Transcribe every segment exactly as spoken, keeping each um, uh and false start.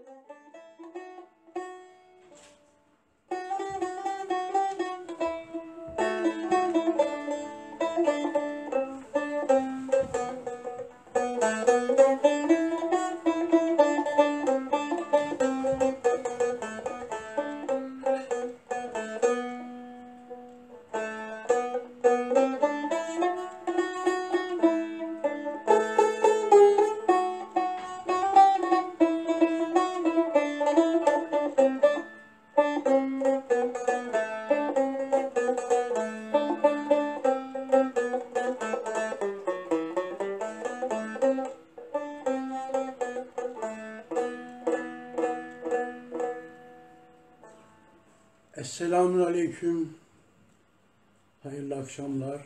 Esselamun Aleyküm, hayırlı akşamlar.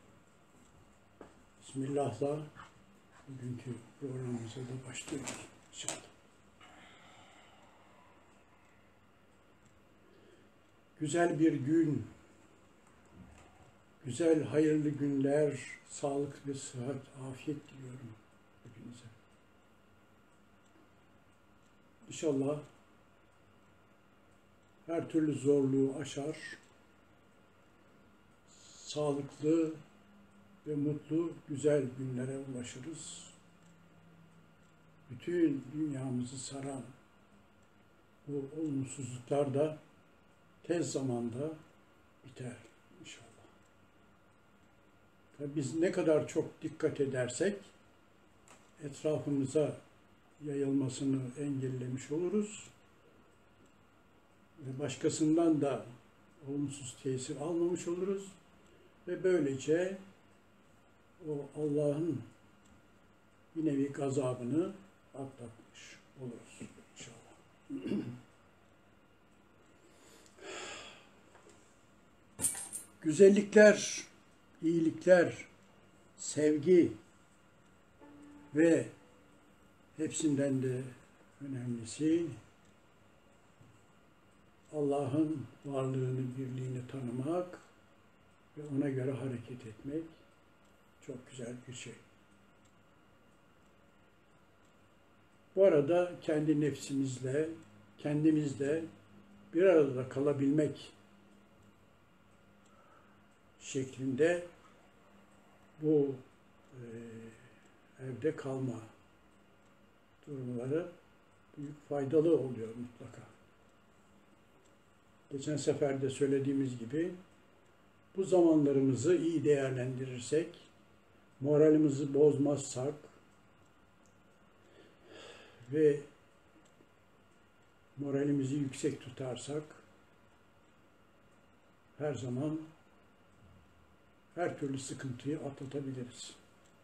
Bismillah'la bugünkü programımıza da başlıyoruz inşallah. Güzel bir gün, güzel hayırlı günler, sağlık ve sıhhat, afiyet diliyorum hepinize. İnşallah her türlü zorluğu aşar, sağlıklı ve mutlu, güzel günlere ulaşırız. Bütün dünyamızı saran bu olumsuzluklar da tez zamanda biter inşallah. Ve biz ne kadar çok dikkat edersek etrafımıza yayılmasını engellemiş oluruz. Ve başkasından da olumsuz tesir almamış oluruz. Ve böylece o Allah'ın bir nevi gazabını atlatmış oluruz inşallah. Güzellikler, iyilikler, sevgi ve hepsinden de önemlisi Allah'ın varlığını, birliğini tanımak ve ona göre hareket etmek çok güzel bir şey. Bu arada kendi nefsimizle, kendimizle bir arada kalabilmek şeklinde bu e, evde kalma durumları büyük faydalı oluyor mutlaka. Geçen sefer de söylediğimiz gibi bu zamanlarımızı iyi değerlendirirsek, moralimizi bozmazsak ve moralimizi yüksek tutarsak her zaman her türlü sıkıntıyı atlatabiliriz.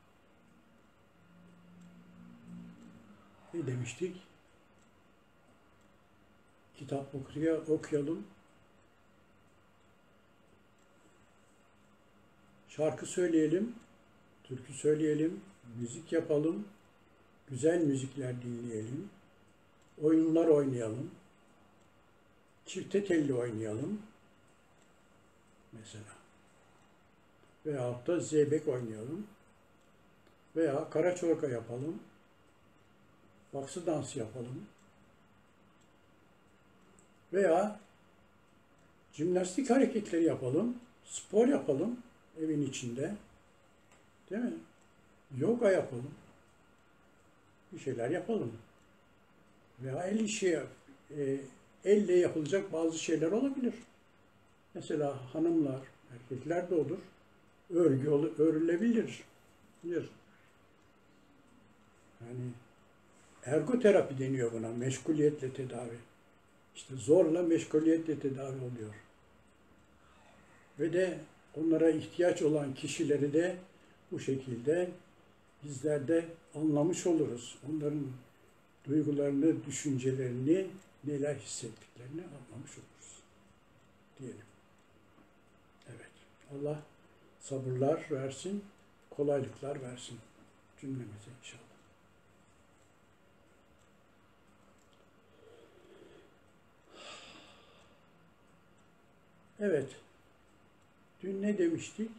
Ne demiştik? Kitap okuya, okuyalım. Şarkı söyleyelim, türkü söyleyelim, müzik yapalım, güzel müzikler dinleyelim, oyunlar oynayalım, çifte telli oynayalım mesela. Veyahut da zeybek oynayalım veya karaçorka yapalım, baksı dansı yapalım veya jimnastik hareketleri yapalım, spor yapalım evin içinde, değil mi? Yoga yapalım, bir şeyler yapalım veya el işi, e, elle yapılacak bazı şeyler olabilir. Mesela hanımlar, erkekler de olur, örgü örülebilir. Bilir. Yani ergoterapi deniyor buna, meşguliyetle tedavi. İşte zorla meşguliyetle tedavi oluyor. Ve de onlara ihtiyaç olan kişileri de bu şekilde bizler de anlamış oluruz. Onların duygularını, düşüncelerini, neler hissettiklerini anlamış oluruz diyelim. Evet. Allah sabırlar versin, kolaylıklar versin cümlemize inşallah. Evet. Dün ne demiştik?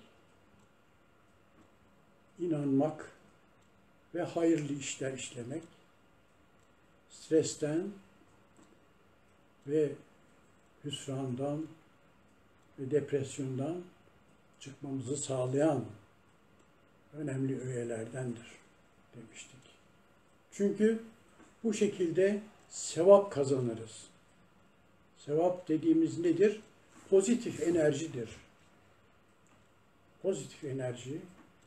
İnanmak ve hayırlı işler işlemek, stresten ve hüsrandan ve depresyondan çıkmamızı sağlayan önemli öğelerdendir demiştik. Çünkü bu şekilde sevap kazanırız. Sevap dediğimiz nedir? Pozitif enerjidir. Pozitif enerji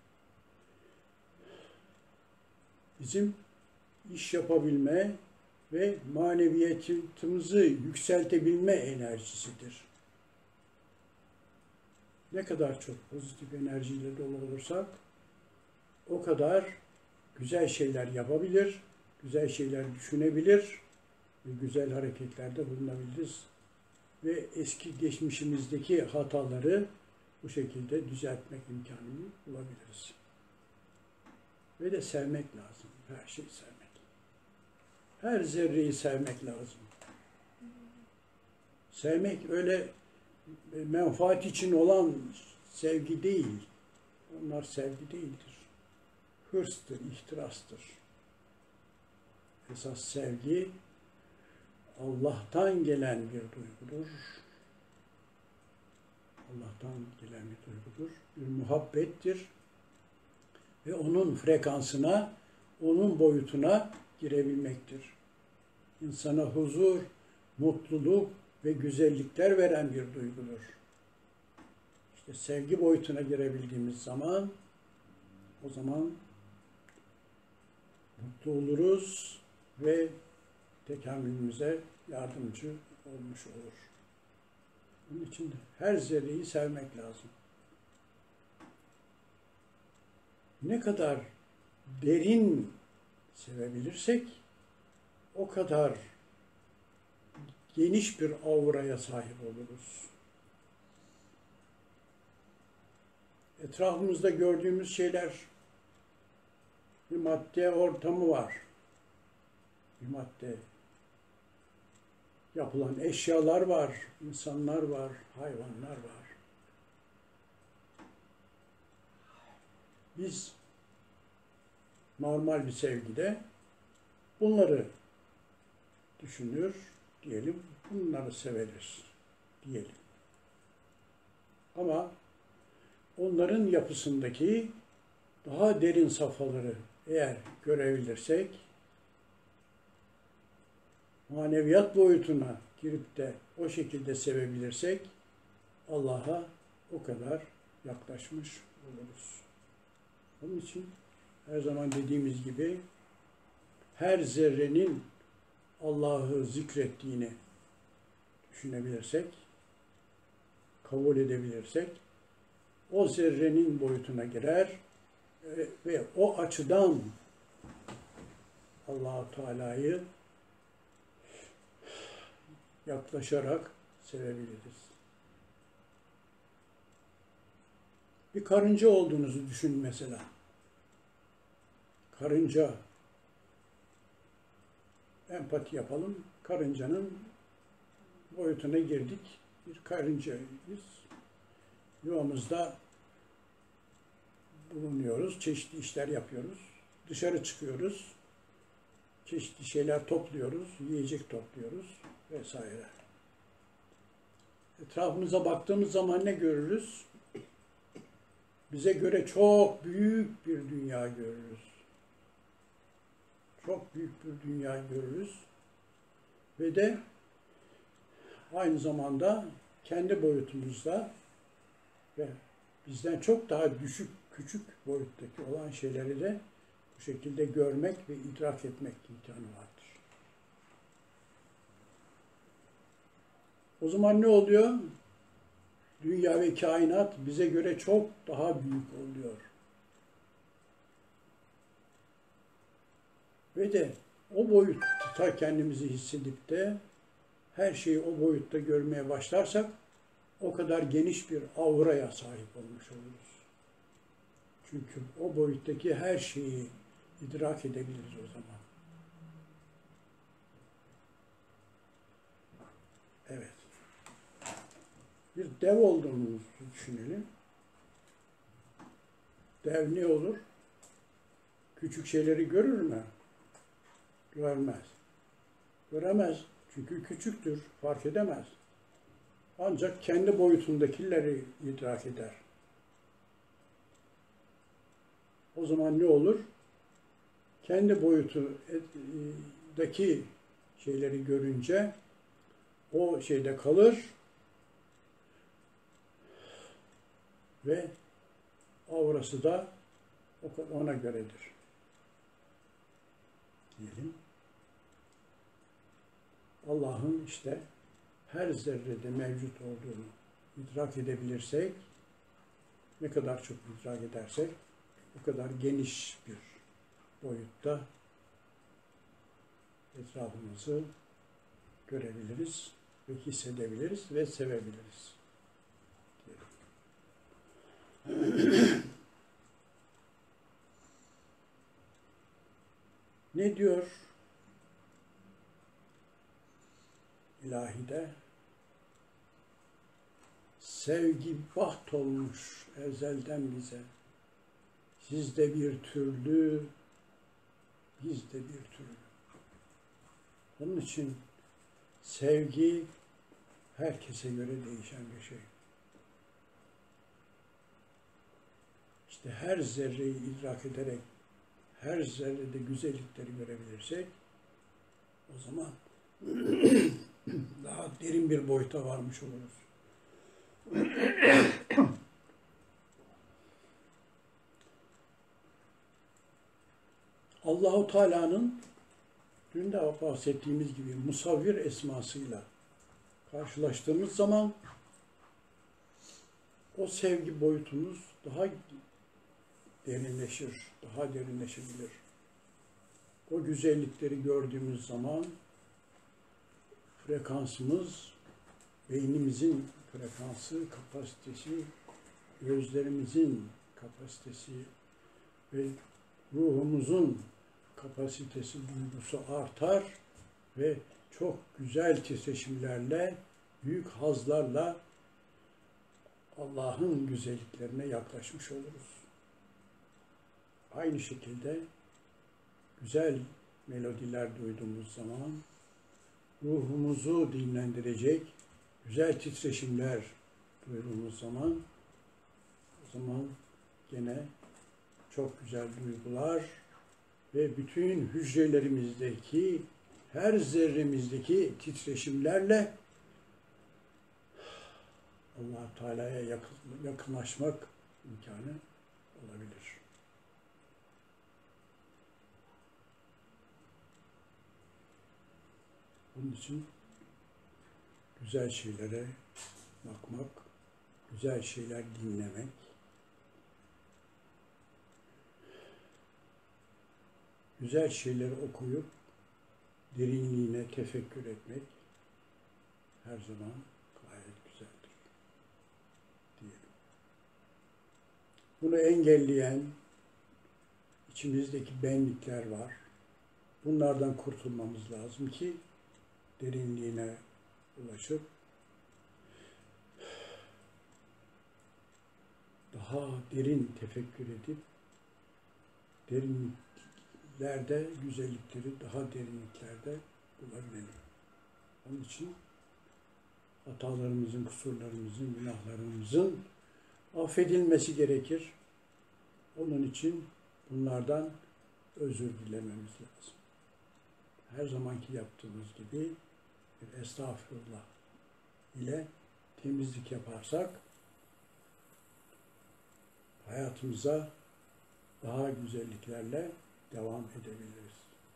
bizim iş yapabilme ve maneviyatımızı yükseltebilme enerjisidir. Ne kadar çok pozitif enerjiyle dolu olursak o kadar güzel şeyler yapabilir, güzel şeyler düşünebilir ve güzel hareketlerde bulunabiliriz. Ve eski geçmişimizdeki hataları bu şekilde düzeltmek imkanını bulabiliriz. Ve de sevmek lazım. Her şeyi sevmek. Her zerreyi sevmek lazım. Sevmek öyle menfaat için olan sevgi değil. Onlar sevgi değildir. Hırstır, ihtirastır. Esas sevgi Allah'tan gelen bir duygudur. Allah'tan gelen bir duygudur. Bir muhabbettir. Ve onun frekansına, onun boyutuna girebilmektir. İnsana huzur, mutluluk ve güzellikler veren bir duygudur. İşte sevgi boyutuna girebildiğimiz zaman o zaman mutlu oluruz ve tekamülümüze yardımcı olmuş olur. Bunun için her zerreyi sevmek lazım. Ne kadar derin sevebilirsek o kadar geniş bir auraya sahip oluruz. Etrafımızda gördüğümüz şeyler, bir madde ortamı var. Bir madde yapılan eşyalar var, insanlar var, hayvanlar var. Biz normal bir sevgide bunları düşünür diyelim, bunları severiz diyelim. Ama onların yapısındaki daha derin safhaları eğer görebilirsek, maneviyat boyutuna girip de o şekilde sevebilirsek, Allah'a o kadar yaklaşmış oluruz. Onun için her zaman dediğimiz gibi her zerrenin Allah'ı zikrettiğini düşünebilirsek, kabul edebilirsek, o zerrenin boyutuna girer ve o açıdan Allah-u Teala'yı yaklaşarak sevebiliriz. Bir karınca olduğunuzu düşünün mesela. Karınca, empati yapalım. Karıncanın boyutuna girdik. Bir karıncayız. Yuvamızda bulunuyoruz. Çeşitli işler yapıyoruz. Dışarı çıkıyoruz. Çeşitli şeyler topluyoruz. Yiyecek topluyoruz vesaire. Etrafımıza baktığımız zaman ne görürüz? Bize göre çok büyük bir dünya görürüz. Çok büyük bir dünya görürüz. Ve de aynı zamanda kendi boyutumuzda ve bizden çok daha düşük, küçük boyuttaki olan şeyleri de bu şekilde görmek ve idrak etmek imkanı vardır. O zaman ne oluyor? Dünya ve kainat bize göre çok daha büyük oluyor. Ve de o boyutta kendimizi hissedip de her şeyi o boyutta görmeye başlarsak o kadar geniş bir auraya sahip olmuş oluruz. Çünkü o boyuttaki her şeyi idrak edebiliriz o zaman. Evet. Bir dev olduğumuzu düşünelim. Dev ne olur? Küçük şeyleri görür mü? Görmez. Göremez. Çünkü küçüktür, fark edemez. Ancak kendi boyutundakileri idrak eder. O zaman ne olur? Kendi boyutundaki şeyleri görünce o şeyde kalır ve aurası da ona göredir. Diyelim. Allah'ın işte her zerrede mevcut olduğunu idrak edebilirsek, ne kadar çok idrak edersek, o kadar geniş bir boyutta etrafımızı görebiliriz ve hissedebiliriz ve sevebiliriz. Ne diyor İlahide? Sevgi baht olmuş ezelden bize. Sizde bir türlü, bizde bir türlü. Onun için sevgi herkese göre değişen bir şey. İşte her zerreyi idrak ederek, her zerrede güzellikleri görebilirsek, o zaman daha derin bir boyuta varmış oluruz. Allahu Teala'nın dün de bahsettiğimiz gibi musavvir esmasıyla karşılaştığımız zaman o sevgi boyutumuz daha derinleşir, daha derinleşebilir. O güzellikleri gördüğümüz zaman frekansımız, beynimizin frekansı, kapasitesi, gözlerimizin kapasitesi ve ruhumuzun kapasitesi, duygusu artar ve çok güzel titreşimlerle, büyük hazlarla Allah'ın güzelliklerine yaklaşmış oluruz. Aynı şekilde güzel melodiler duyduğumuz zaman ruhumuzu dinlendirecek güzel titreşimler duyduğumuz zaman o zaman gene çok güzel duygular ve bütün hücrelerimizdeki her zerremizdeki titreşimlerle Allah Teala'ya yakın, yakınlaşmak imkanı olabilir. Bunun için güzel şeylere bakmak, güzel şeyler dinlemek, güzel şeyleri okuyup derinliğine tefekkür etmek her zaman gayet güzeldir diyelim. Bunu engelleyen içimizdeki benlikler var. Bunlardan kurtulmamız lazım ki derinliğine ulaşıp daha derin tefekkür edip derinliklerde güzellikleri daha derinliklerde bulabilelim. Onun için hatalarımızın, kusurlarımızın, günahlarımızın affedilmesi gerekir. Onun için bunlardan özür dilememiz lazım. Her zamanki yaptığımız gibi bir estağfurullah ile temizlik yaparsak hayatımıza daha güzelliklerle devam edebiliriz.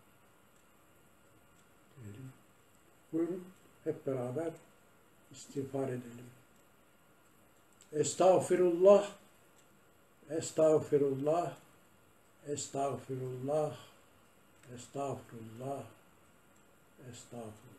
Diyelim. Buyurun hep beraber istiğfar edelim. Estağfirullah, estağfirullah, estağfirullah, estağfirullah, estağfirullah.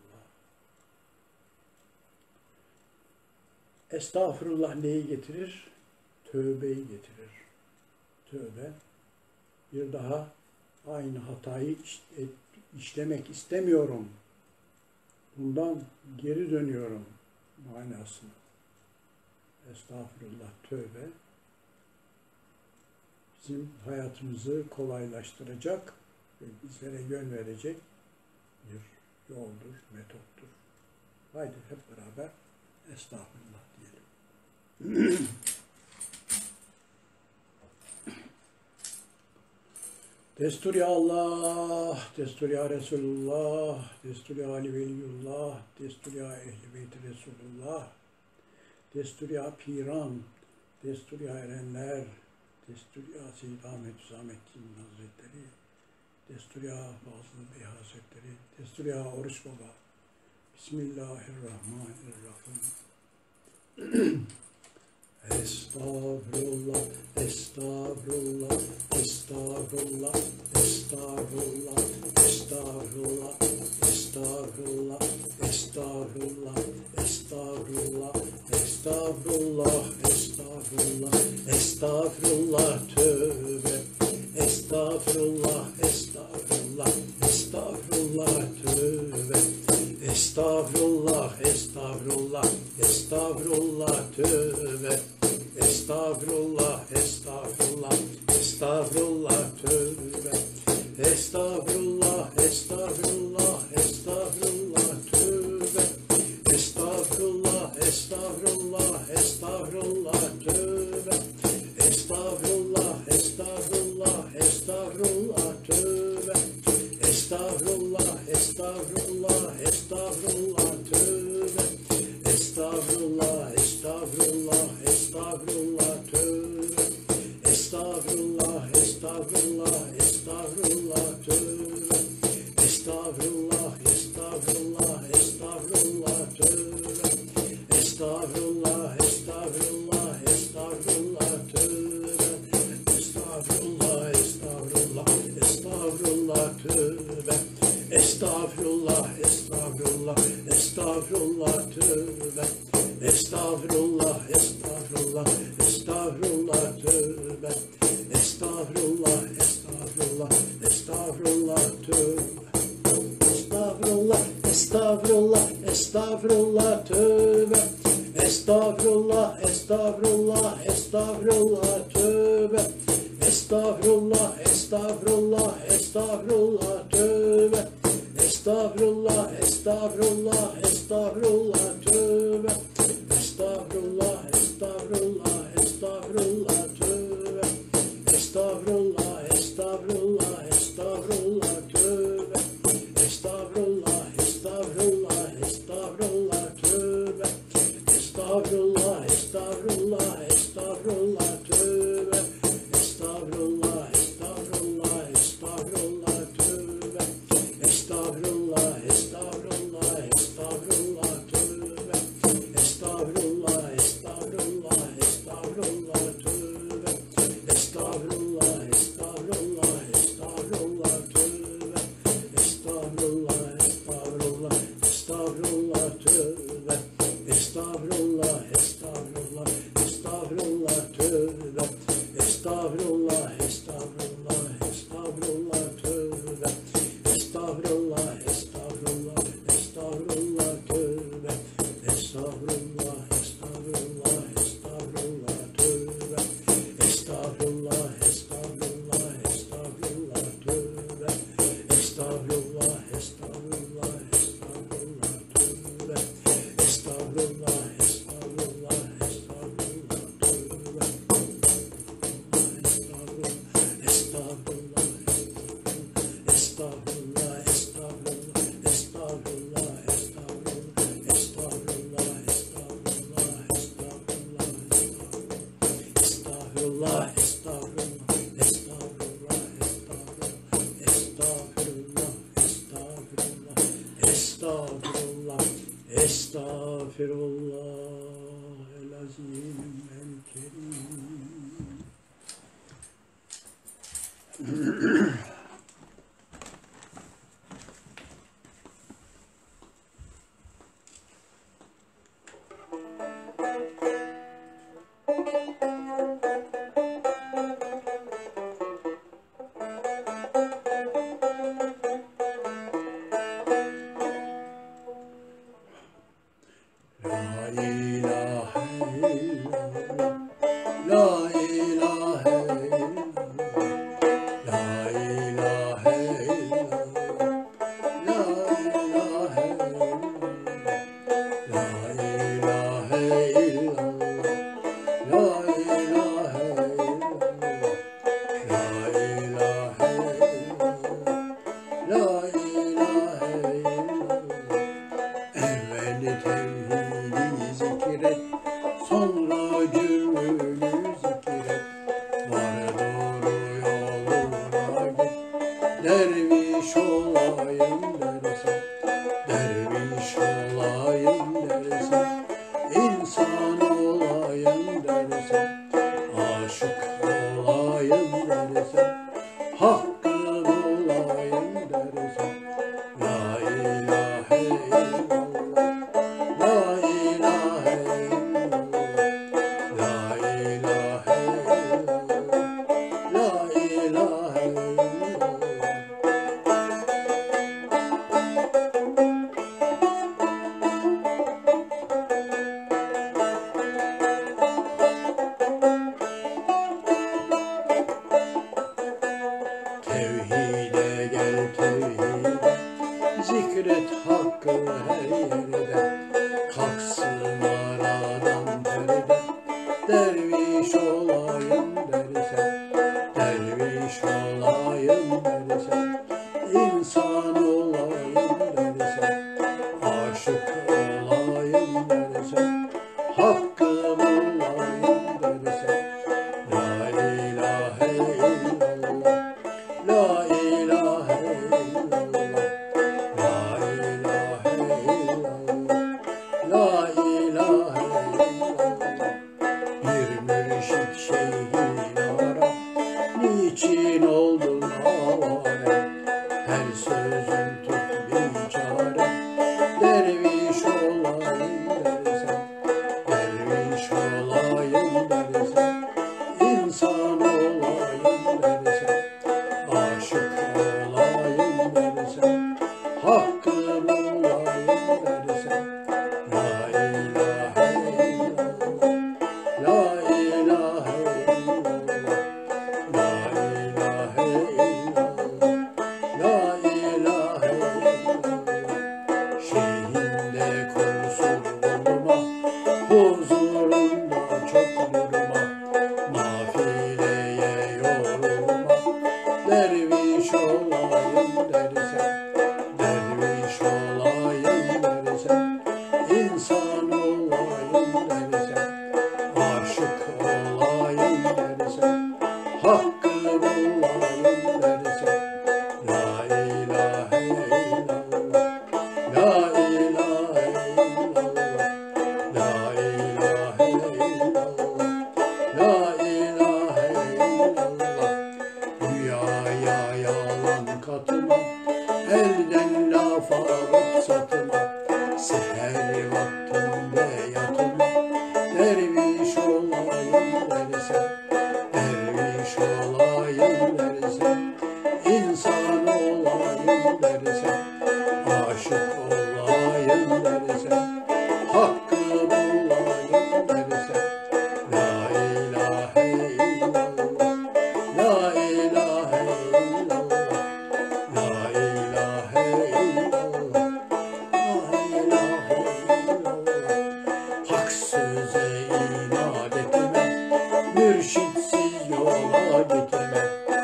Estağfirullah neyi getirir? Tövbeyi getirir. Tövbe, bir daha aynı hatayı işlemek istemiyorum. Bundan geri dönüyorum manasını. Estağfurullah, tövbe bizim hayatımızı kolaylaştıracak ve bizlere yön verecek bir yoldur, metottur. Haydi hep beraber estağfurullah diyelim. Destur ya Allah, destur ya Resulullah, destur ya Ali Veliyullah, destur ya Ehl-i Beyt-i Resulullah, destur ya Piran, destur ya Erenler, destur ya Seyyid Ahmet Hüsamettin Hazretleri, destur ya Fazıl Bey Hazretleri, destur ya Oruç Baba. Bismillahirrahmanirrahim. Estağfurullah, estağfurullah, estağfurullah, estağfurullah, estağfurullah, estağfurullah, estağfurullah, estağfurullah, estağfurullah, estağfurullah, estağfurullah, tövbe, estağfurullah, estağfurullah, estağfurullah, tövbe, estağfurullah, estağfurullah, estağfurullah, tövbe. Estağfurullah, estağfurullah, estağfurullah, tövbe. Estağfurullah, estağfurullah, estağfurullah, tövbe. Estağfurullah, estağfurullah, estağfurullah, tövbe. Estağfurullah, estağfurullah, estağfurullah, tövbe. Estağfurullah, estağfurullah, estağfurullah, tövbe. Estağfurullah, estağfurullah, estağfurullah, tövbe. Estağfurullah, estağfurullah, estağfurullah, tövbe. Estağfurullah, estağfurullah, estağfurullah, tövbe. Estağfurullah, estağfurullah, estağfurullah, tövbe. Estağfurullah, estağfurullah, estağfurullah, tövbe. Estağfurullah, estağfurullah, estağfurullah, tövbe. Estağfurullah, estağfurullah, estağfurullah, tövbe. Estağfurullah, estağfurullah, estağfurullah, tövbe. Estağfurullah, estağfurullah, estağfurullah, tövbe. Estağfurullah, estağfurullah, estağfurullah, tövbe. Estağfurullah, estağfurullah, estağfurullah, tövbe. Estağfurullah, estağfurullah, estağfurullah, tövbe. Estağfurullah, estağfurullah, estağfurullah, tövbe. Estağfurullah, estağfurullah, estağfurullah, tövbe. Estağfurullah, estağfurullah, estağfurullah, tövbe. Estağfurullah, estağfurullah, estağfurullah, tövbe. Estağfurullah, estağfurullah, estağfurullah, tövbe. Estağfurullah, estağfurullah, estağfurullah, tövbe. Estağfurullah, estağfurullah, estağfurullah, tövbe. Estağfurullah, estağfurullah, estağfurullah, tövbe. Estağfurullah, estağfurullah, estağfurullah, tövbe. Estağfurullah, estağfurullah, estağfurullah, tövbe. Estağfurullah, estağfurullah, estağfurullah, tövbe. Estağfurullah, estağfurullah, estağfurullah, tövbe. Estağfurullah, estağfurullah, estağfurullah, tövbe. Estağfurullah, estağfurullah, estağfurullah, tövbe. Estağfurullah, estağfurullah, estağfurullah, tövbe. Estağfurullah, estağfurullah, estağfurullah, tövbe. Estağfurullah, estağfurullah, estağfurullah, estağfurullah, estağfurullah, estağfurullah, estağfurullah, estağfurullah, estağfurullah, estağfurullah, estağfurullah, estağfurullah, estağfurullah, estağfirullah, el-azim el-kerim. La ilahe illallah, la ilahe illallah, la ilahe derviş olayım dersen, derviş olayım dersen, insan olayım dersen, aşık olayım dersen, hakkım olayım dersen, la ilahe illallah, la ilahe illallah, la ilahe illallah, la ilahe illallah. Tevhide gel tevhide, zikret hakkı her yerde, kalksın aradan perde, derviş olayım dersen, derviş olayım dersen, insan olayım dersen, aşık olayım dersen, hakkım olayım dersen, la ilahe illallah, la ilahe illallah, la ilahe illallah, la ilahe illallah. Bir mürşit şeyhin ara, niçin oldun avare, her sözün tut bir çare, derviş olayım dersen, derviş olayım dersen, insan olayım dersen, aşık olayım dersen, hakkım olayım dersen, la ilahe illallah, la ilahe illallah, la ilahe illallah, la ilahe illallah. Şeyhinde kusur bulma, huzurunda çok durma, nafileye yorulma, derviş olayım dersen, derviş olayım dersen, insan olayım dersen, aşık olayım dersen, hakkım olayım dersen, la ilahe illallah, la ilahe illallah, la ilahe illallah, la ilahe illallah. Rüyaya yalan katma, elden laf alıp satma, seher vaktinde yatma, derviş olayım dersen, derviş olayım dersen, insan olayım dersen, aşık olayım dersen, hakkım olayım dersen, la ilahe illallah, la ilahe illallah, la ilahe illallah, la ilahe illallah. Hak söze inat etme, mürşitsiz yola gitme,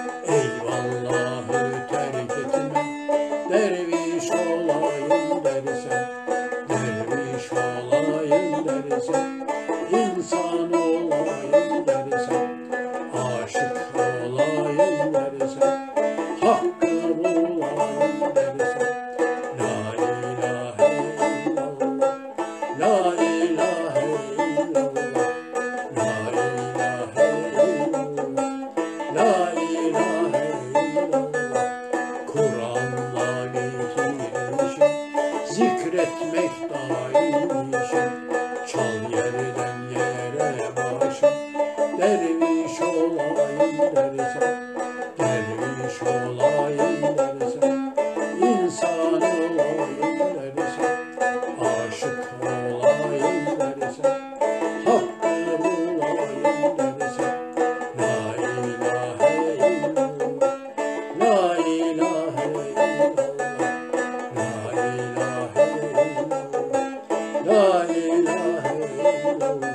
eyvallahı terk etme, derviş olayım dersen, derviş olayım dersen, insan olayım dersen, aşık olayım dersen, hakkım olayım dersen, la ilahe illallah, la ilahe illallah, la ilahe illallah, la ilahe illallah. Kur'an'la bitirişim, zikretmek daim işim, çal yerden yere başım, derviş olayım dersen, derviş olayım dersen, insan olayım dersen, aşık olayım dersen, hakkım olayım dersen, la ilahe illallah, la ilahe illallah, la ilahe illallah, la ilahe illallah.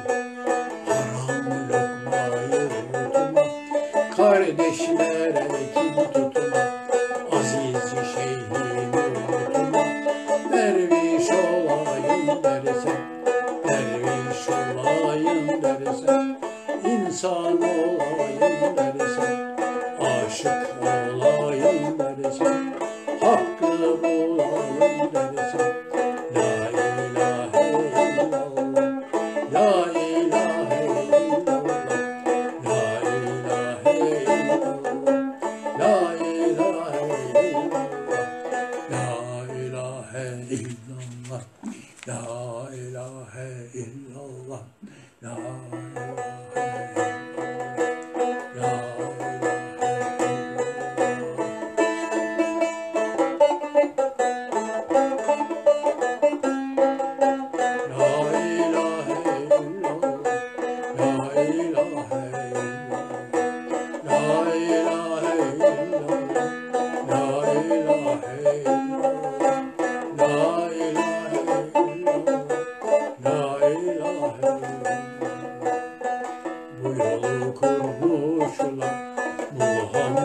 Haram lokmayı yutma, kardeşlere kin tutma, aziz şeyhini unutma, derviş olayım dersen, derviş olayım dersen, insan olayım dersen, aşık olayım dersen,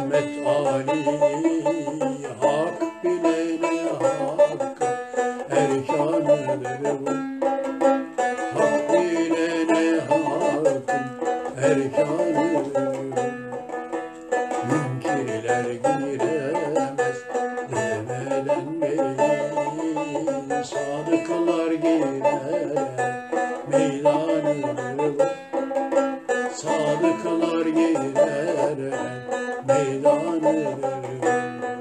Muhammed Ali, hak bilene hakkı erkanıdır bu. Hak bilene hakkın erkanıdır bu. Münkirler giremez demeden beri, sadıklar girer meydanıdır bu. Sadıklar girer meydanıdır bu.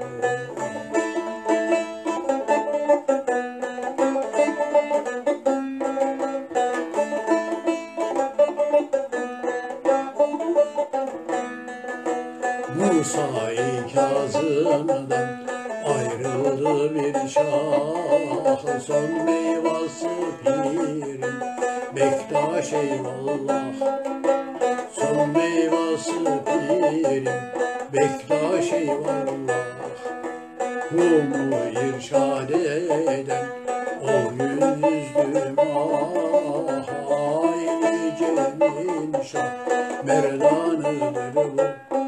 Musa-i Kazım'dan ayrıldı bir şah, son meyvası pirim Bektaş eyvallah. Son meyvası pirim Bektaş eyvallah. Rumu irşad eden o yüzdüm ah, Aile Cemil Şah merdanıdır bu.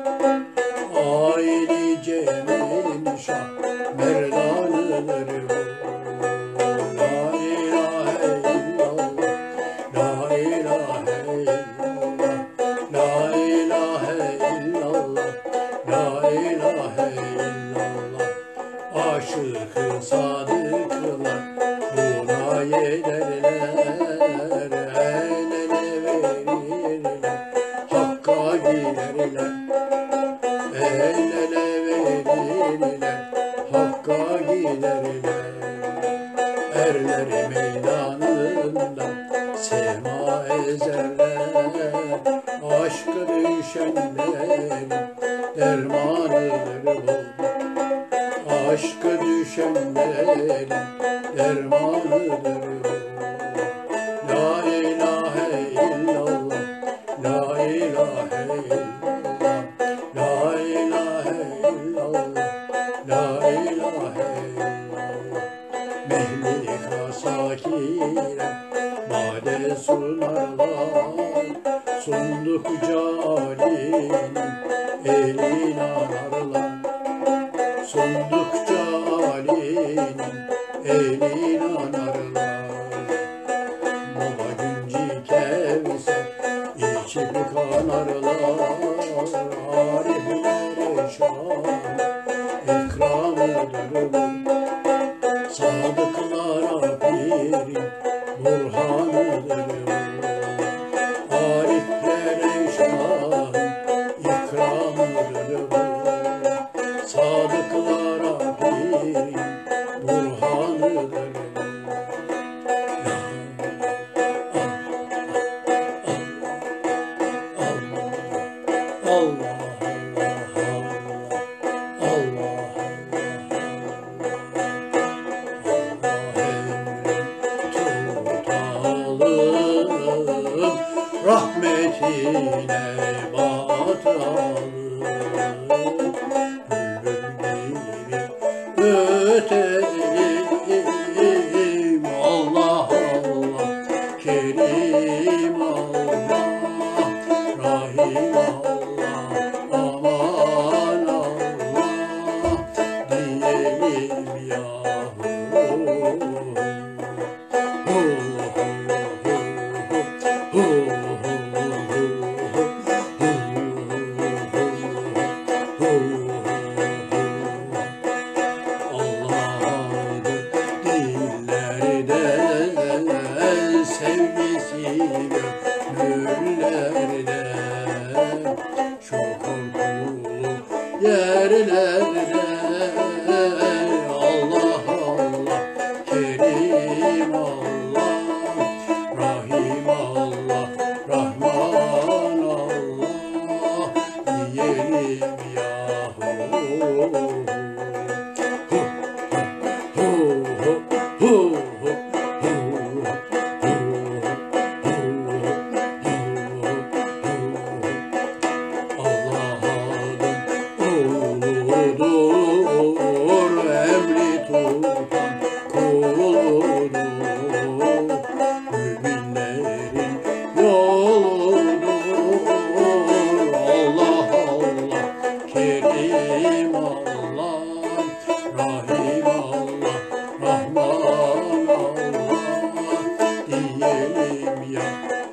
Aile Cemil Şah merdanıdır bu. La ilahe illallah, la ilahe illallah, la ilahe illallah, la ilahe illallah. Aşık-ı sadıklar buna yederler, el ele verirler, hakka girerler. El ele verirler, hakka giderler. Erler meydanında sema ezerler, aşkı düşenlerin dermanıdır bu. Aşkı düşenlerin dermanıdır bu. La ilahe illallah, la ilahe illallah, la ilahe illallah, la ilahe illallah. Mehlika sakire bade sunarlar, sundukça Ali'nin elini anarlar. Sundukça Ali'nin elini anarlar. Baba Günci Kevser içip kanarlar, ariflere şan ikramıdır bu. Sadıklara pirim burhanıdır bu. Ariflere şan ikramıdır bu. Sadıklara pirim burhanıdır bu. Allah rahmetine batalım, bülbül gibi ötelim. Allah Allah, Kerim Allah, Rahim Allah, aman Allah diyelim yahu. Sevgisi gönüllerde, şu korkulu yerlerde. Allah Allah, Kerim Allah, Rahim Allah, Rahman Allah diyelim yahu. Hu hu hu hu. Müminlerin yoludur. Allah Allah, Kerim Kerim Allah, Rahim Allah, Rahman Allah diyelim ya.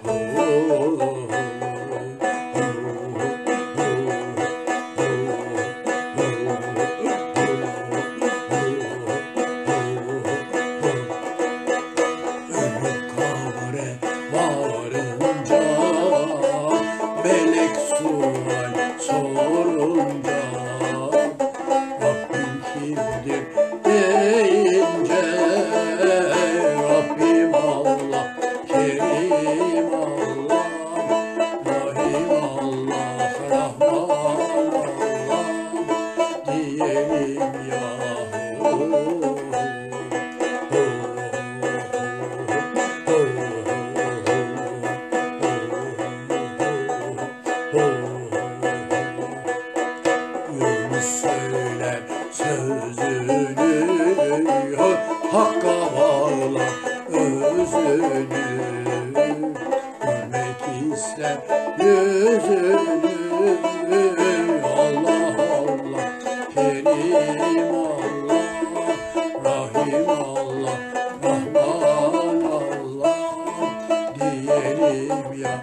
Varınca melek sual sorunca Rabbim kimdir deyince Rabbim Allah, Kerim Allah, Rahim Allah, Rahman Allah diyelim yahu. Yunus söyler sözünü, Hakk'a bağlar özünü, görmek ister yüzünü. Allah Allah, Kerim Allah, Rahim Allah, Rahman Allah diyelim ya.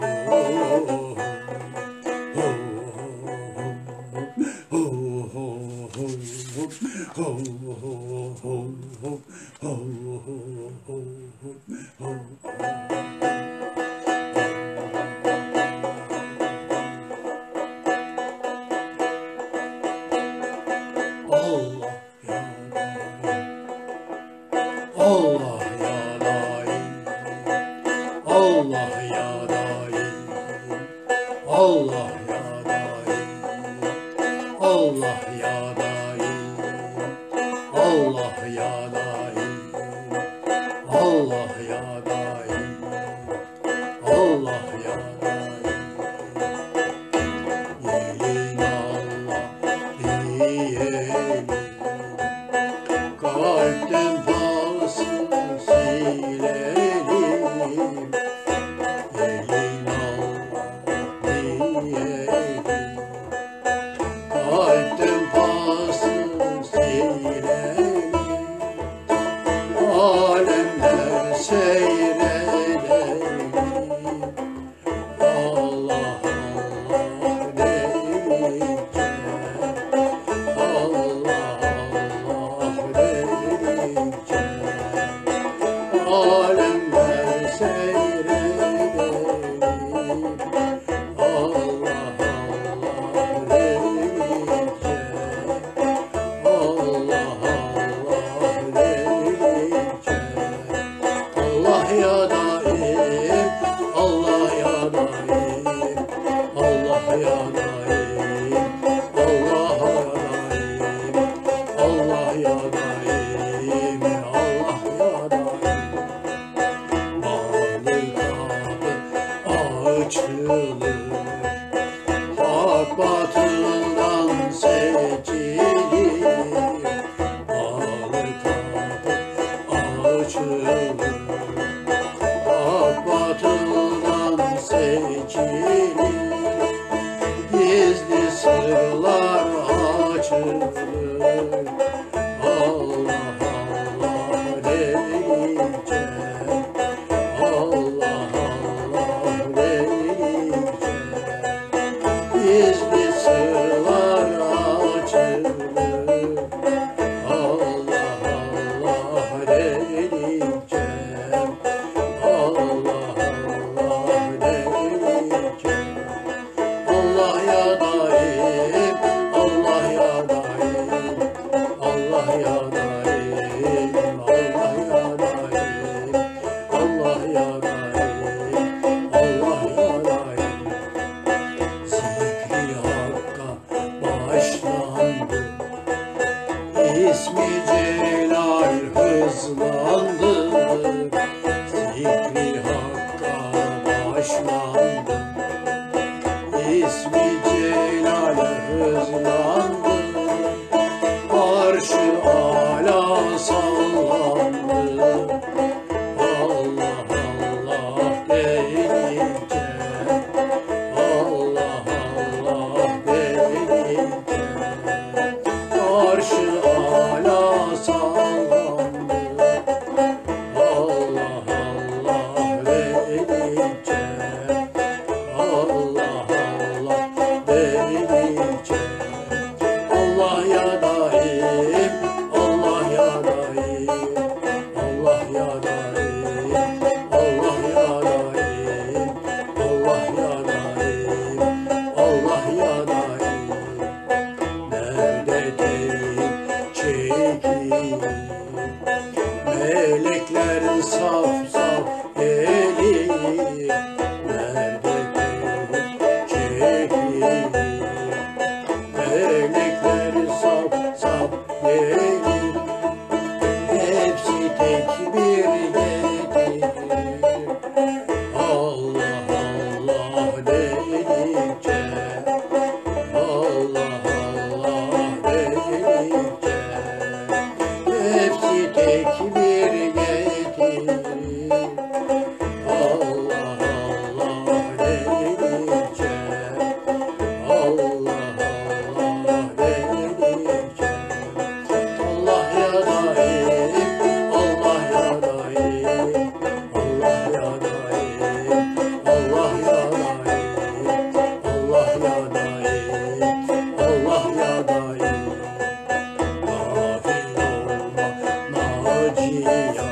Allah ya daim, Allah ya daim, Allah ya daim, Allah ya daim, Allah ya daim, Allah ya daim, Allah ya daim. Yeğin Allah diyelim, kalpten pasını silelim. Yeğin Allah diyelim, kalpten pasını silelim. Alemler seyredelim. Allah Allah deyince, Allah Allah deyince, alemler seyredelim. Allah Allah deyince, Allah Allah deyince, Allah ya daim, Allah ya daim, Allah ya daim, Allah ya daim, Allah ya daim, Allah ya daim. Bağlı kapı açılır, hak batıldan seçilir. Bağlı kapı açılır, hak batıldan seçilir. Gizli sırlar açılır. Allah Allah deyince, Allah Allah deyince, gizli sırlar açılır. Allah Allah deyince, Allah Allah deyince, Allah ya daim, Allah ya daim, Allah melekler saf saf gelir, hepsi tek bir getirir. Allah Allah dedikçe, Allah Allah dedikçe, hepsi tek bir getirir. Allah Allah dedikçe, Allah Allah dedikçe, Allah ya daim, Allah ya daim, Allah ya daim, Allah ya daim, Allah ya daim, Allah ya daim. Gafil olma naciya,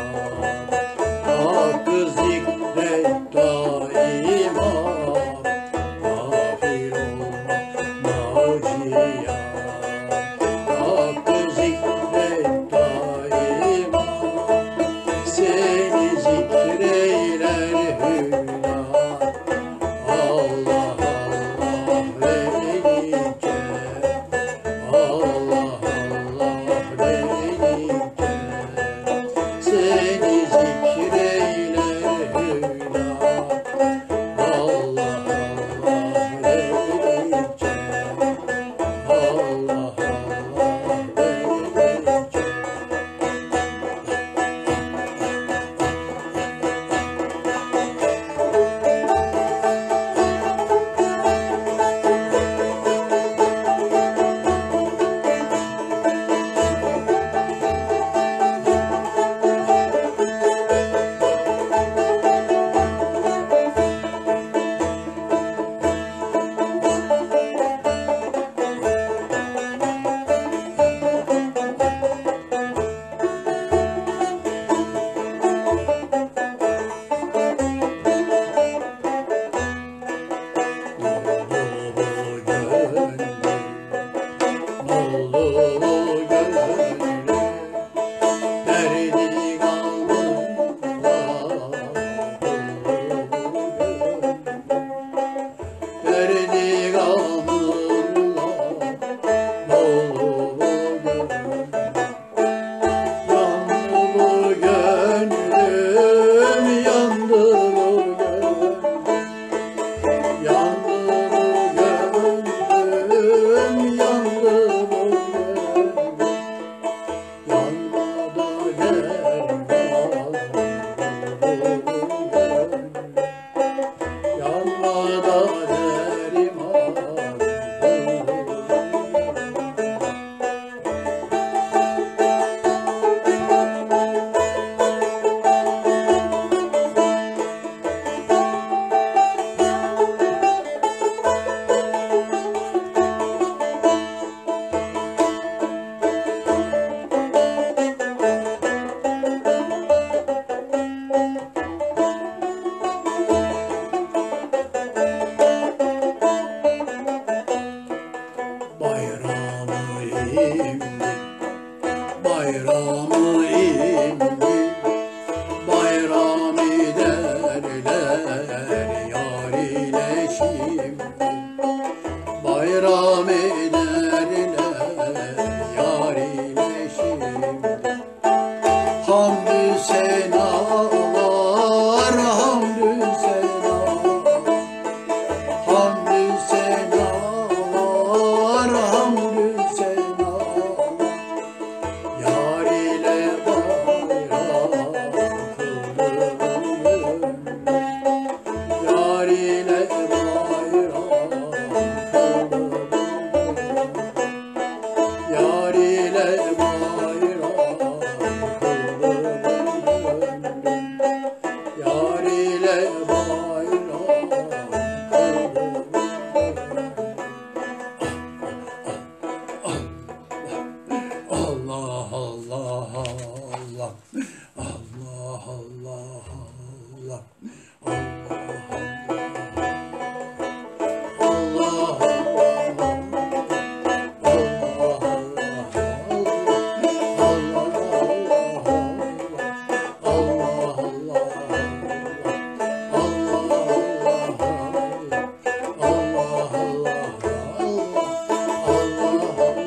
hakkı zikret daima. Gafil olma naciya, hakkı zikret daima. Seni zikreyler hüda, Allah Allah dedikçe, Allah Allah dedikçe, seni zikreyler hüda, Allah Allah dedikçe, Allah Allah dedikçe. Bayramı indi, bayram ederler yar ile şimdi. Bayram ederler yar ile şimdi. Hamdü senalar, hamdü senalar, hamdü senalar, hamdü senalar. Yar ile bayram kıldım, yar ile bayram kıldım, yar ile bayram kıldım, yar ile bayram kıldım. Allah Allah Allah, Allah Allah Allah, Allah Allah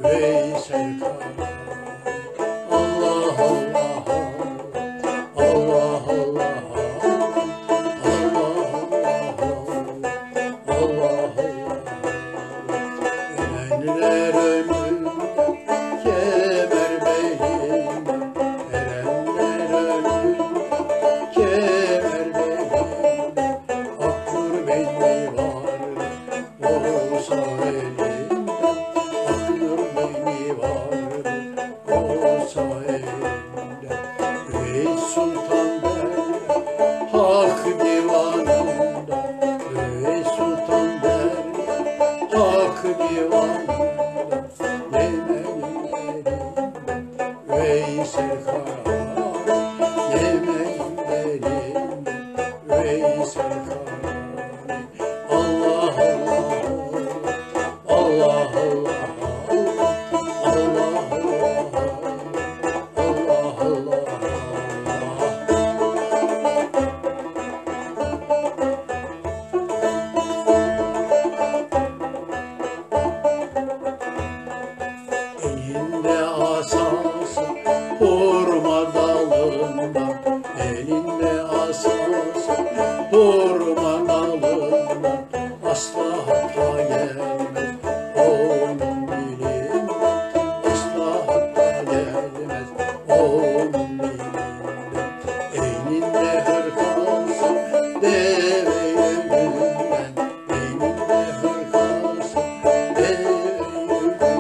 Veysel Karani. Allah Allah Allah Allah Allah Allah Erenler önünde kemer belinde, erenler önünde kemer belinde, Aknur Beyli var olsa elinde, Aknur Beyli var olsa elinde. Ey Sultan der Hak divanında, ey Sultan der Hak divanında, yemeğin elinde Veysel Karani, yemeğin elinde Veysel Karani. Allah Allah Allah Allah Allah Allah Allah Allah. Elinde asası hurma dalında, elinde asası hurma dalında, asla hata gelmez onun dilinde, asla hata gelmez onun dilinde. Elinde hırkası deve yüzünden, elinde hırkası deve yüzünden,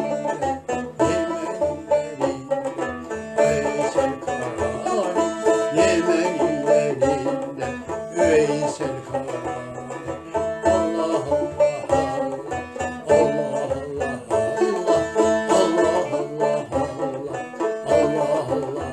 Veysel Karani, yemeğin elinde Veysel Karani. Allah Allah Allah Allah Allah Allah Allah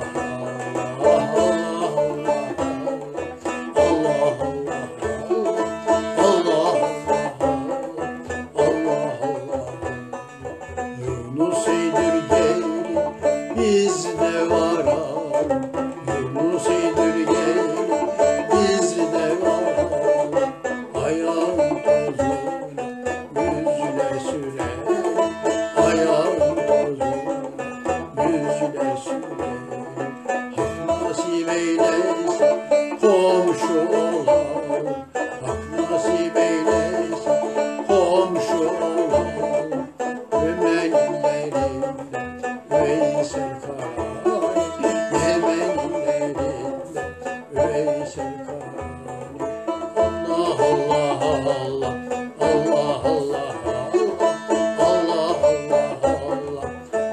Yunus Eydür gelin biz de varalım, Yunus Eydür gelin biz de varalım, ayağın tozunu yüzüne sürelim, ayağın tozunu yüzüne sürelim. Hak nasip eylesin komşu olalım, hak nasip eylesin komşu olalım, yemeğin elinde Veysel Karani, yemeğin elinde Veysel Karani. Allah Allah Allah Allah Allah Allah Allah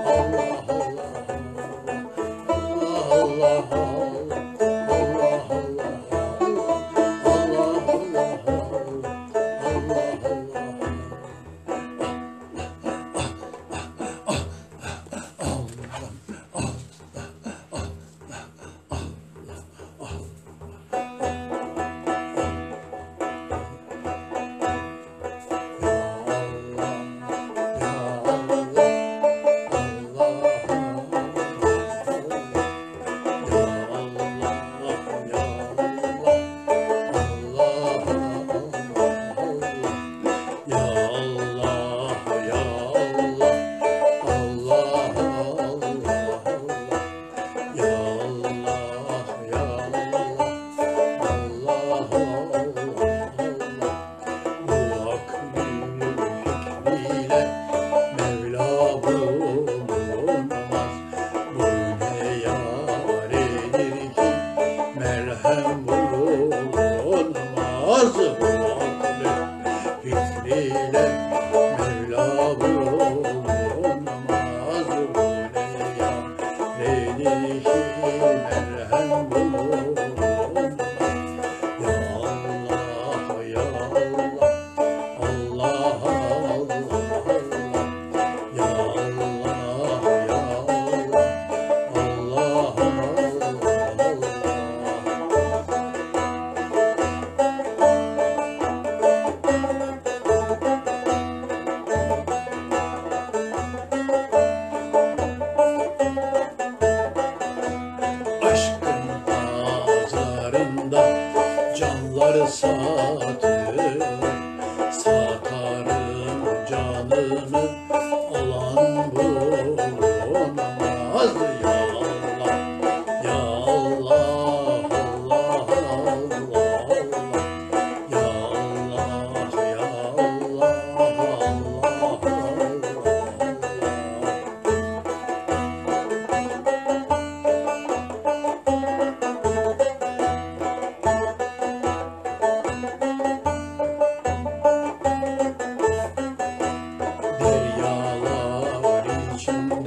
Allah Allah merhem bulunmaz bu aklı fikriyle Mevla bulunmaz bu ne ya Reyniki merhem bulunmaz Ya Allah ya Allah Allah Allah Allah Ya Allah ya Allah Allah Aşkın pazarında canları satır, satarım canını alan bu.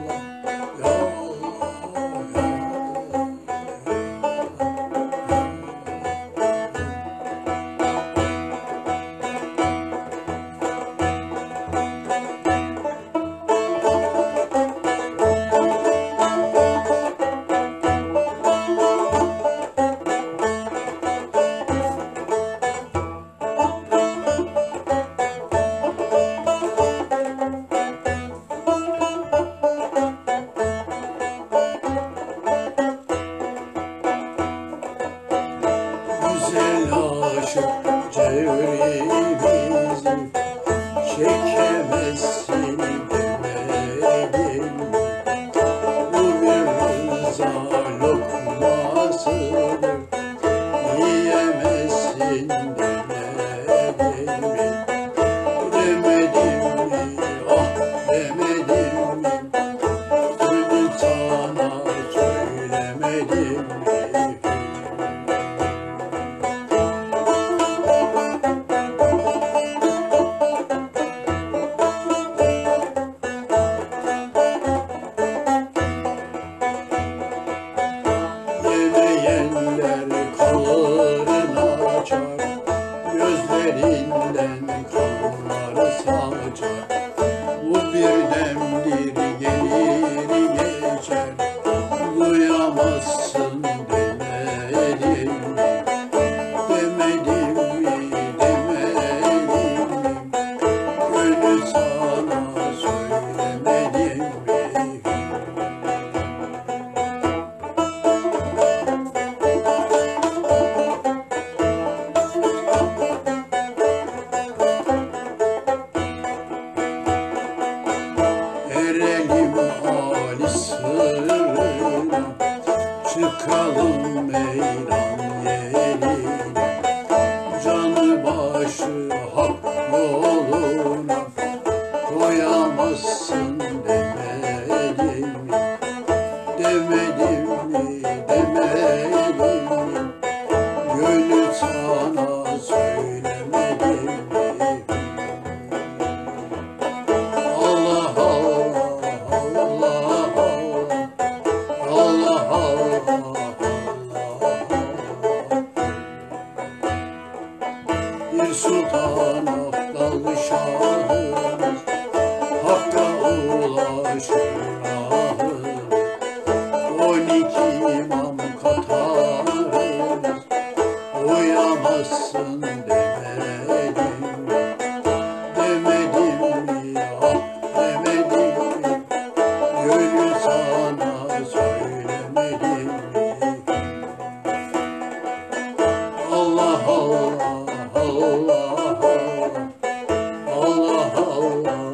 Güzel aşık cevrimizi çekemezsin demedim mi? Bu bir rıza lokmasıdır, yiyemezsin demedim mi? Demedim mi, ah demedim mi? Bunu sana söylemedim mi? Yemeyenler karnını açar, gözlerinden kanlar saçar. Bu birdenbir gelir geçer, duyamazsın demedim mi? Demedim mi, demedim mi? Gönül sana söylemedim mi? Erelim halis sırrına, çıkalım meydan yerine. Canı başı hak yoluna, koyamazsın demedim mi? Demedim mi, demedim mi? Gönül sana söylemedim mi? Allah Allah, Allah Allah, Allah Allah. Sultan Abdal Şahımız Hakka ulaşır ahımız. On iki imam katarız, uyamazsın demedim. Demedim mi ah demedim mi, gönül sana söylemedim mi? Allah Allah Allah Allah Allah Allah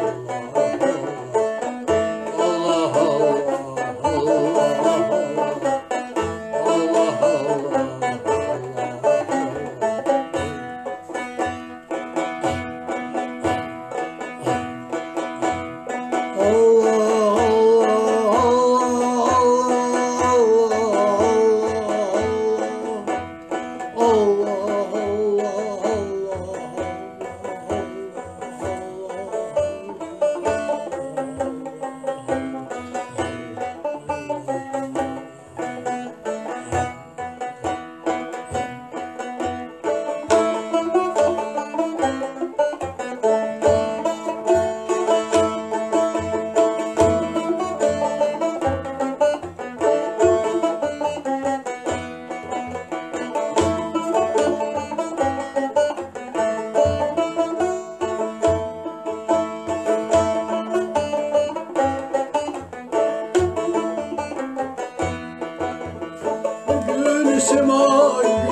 İsmail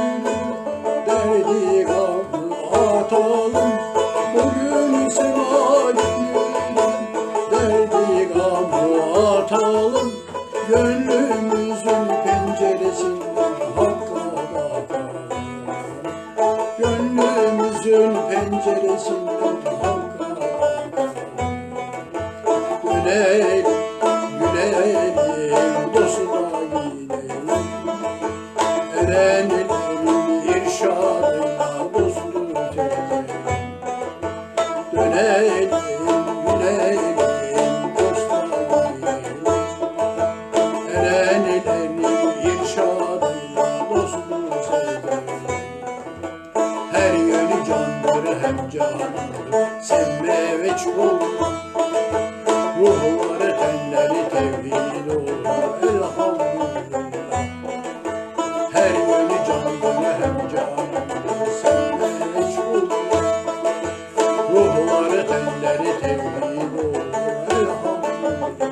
derdi gamı atalım, bugün İsmail derdi gamı atalım. Gönlümüzün penceresinden Hakk'a bakalım, gönlümüzün penceresinden Hakk'a bakalım. Gülelim, gülelim, dostuna gidelim. Erenlerin irşadıyla dostluk edelim. Dönelim, gülelim, dostluğa gidelim. Erenlerin irşadıyla dostluk edelim. Her yönü candır hem canandır, sevme ve çul. Ruhları tenleri tevhid olur, elhamdülillah. Her yönü candır hem canandır, sevme ve çul. Ruhları tenleri tevhid olur, elhamdülillah.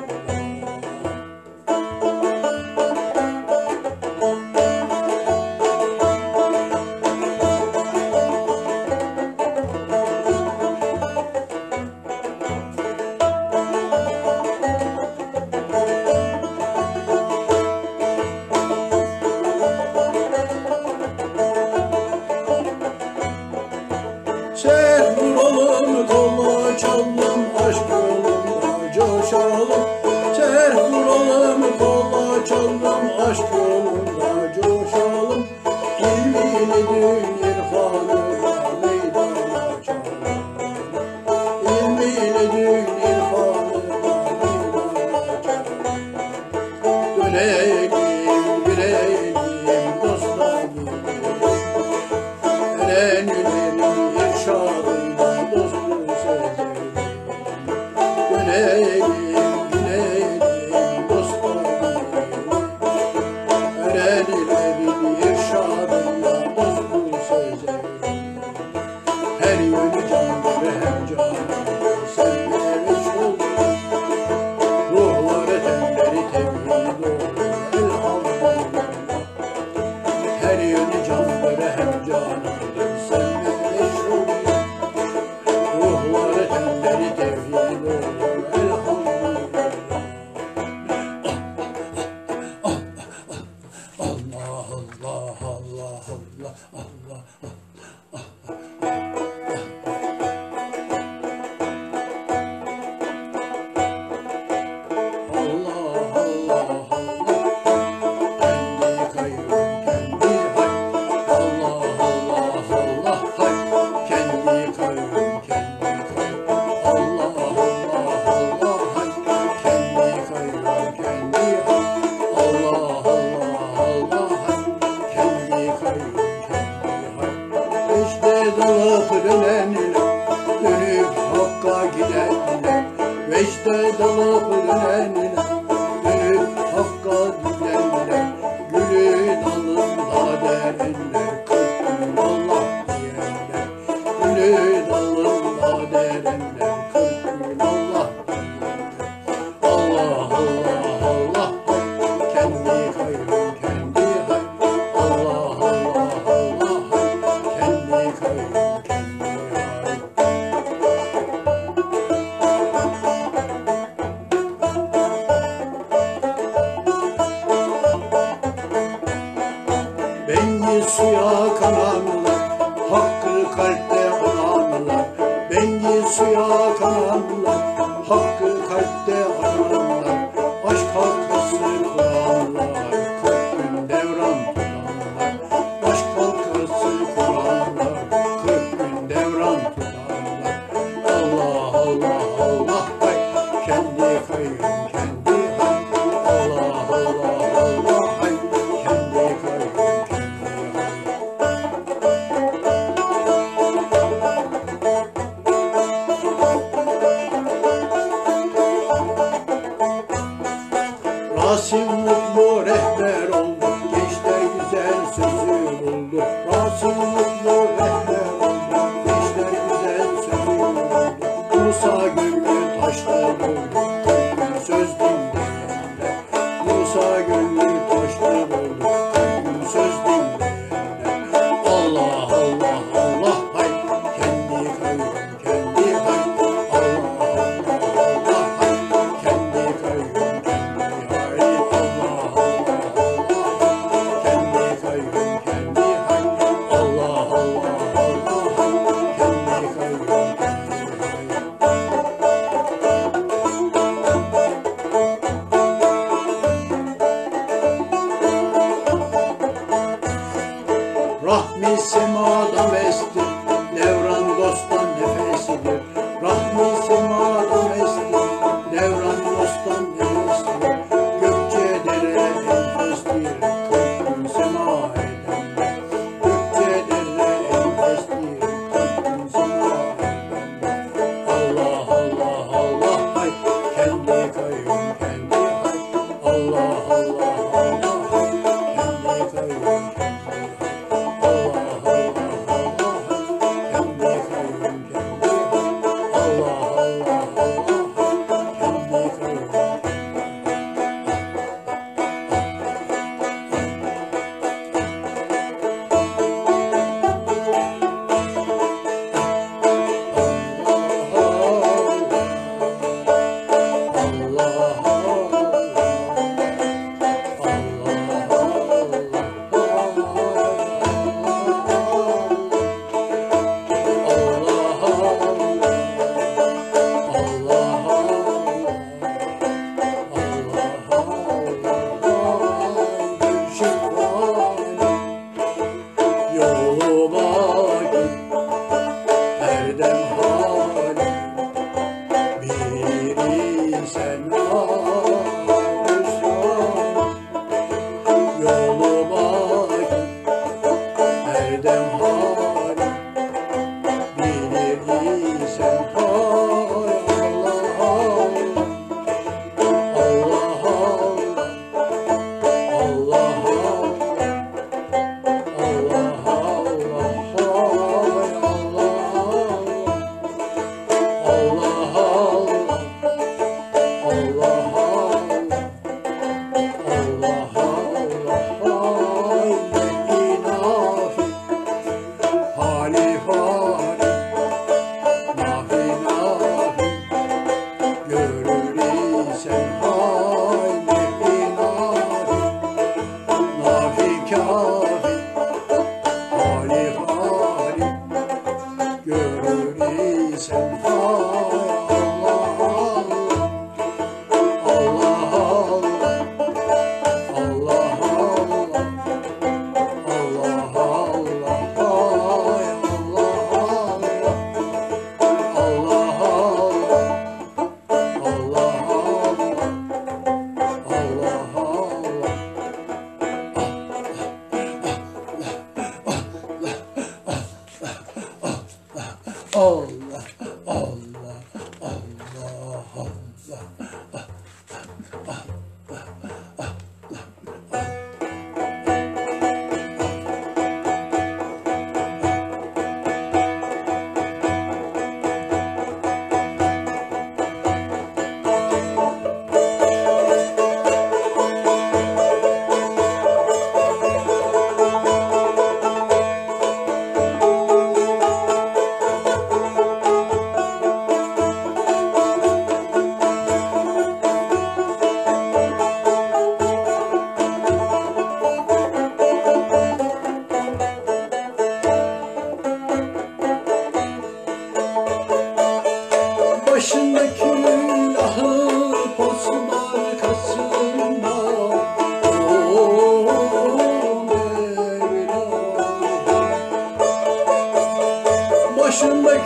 Şeh vuralım, kolla çalalım, aşk yolunda coşalım. Şeh vuralım, kolla çalalım, aşk yolunda coşalım. İlmiyle dün irfanıyla meydana çalalım. İlmiyle dün irfanıyla meydana çalalım. Dönelim, gülelim, dostlar gidelim. Erenlerin irşadıyla dostluğu sezelim. Dönelim, gülelim, dostlar gidelim. Erenlerin irşadıyla dostluğu sezelim. Her yönü candır hem canandır, sevme ve çul. Ruhları tenleri tevhid olur, elhamdülillah. Bengi suya kananlar, hakkı kalpte ananlar. Bengi suya kananlar, hakkı kalpte ananlar. Aşk halkası kuranlar, kırk gün devran tutanlar. Aşk halkası kuranlar, kırk gün devran tutanlar. Allah Allah Allah hay, kendi kayyum kendi hay. Allah Allah Allah hay, kendi kayyum kendi hay. Rasim mutlu rehber oldu, gençler güzel sözü buldu. Rasim mutlu rehber oldu, gençler güzel sözü buldu. Musa gönlü taşlı buldu, kırk gün söz dinleyenler. Musa gönlü taşlı buldu, kırk gün söz dinleyenler. Allah Allah Allah hay, kendi kayyum kendi hay. Allah Allah Allah hay, kendi kayyum kendi hay. Allah Allah Allah hay, kendi kayyum kendi hay. Allah Allah Allah hay, kendi kayyum kendi hay. Rahmi semadan esti, devran dosttan nefesidir. Rahmi semadan esti, devran dosttan nefesidir. Gökçe dere enfestir, kırk gün sema edenler. Gökçe dere enfestir, kırk gün sema edenler. Allah Allah Allah hay, kendi kayyum kendi hay. Allah Allah Allah hay, kendi kayyum kendi hay. Allah Allah Allah Allah.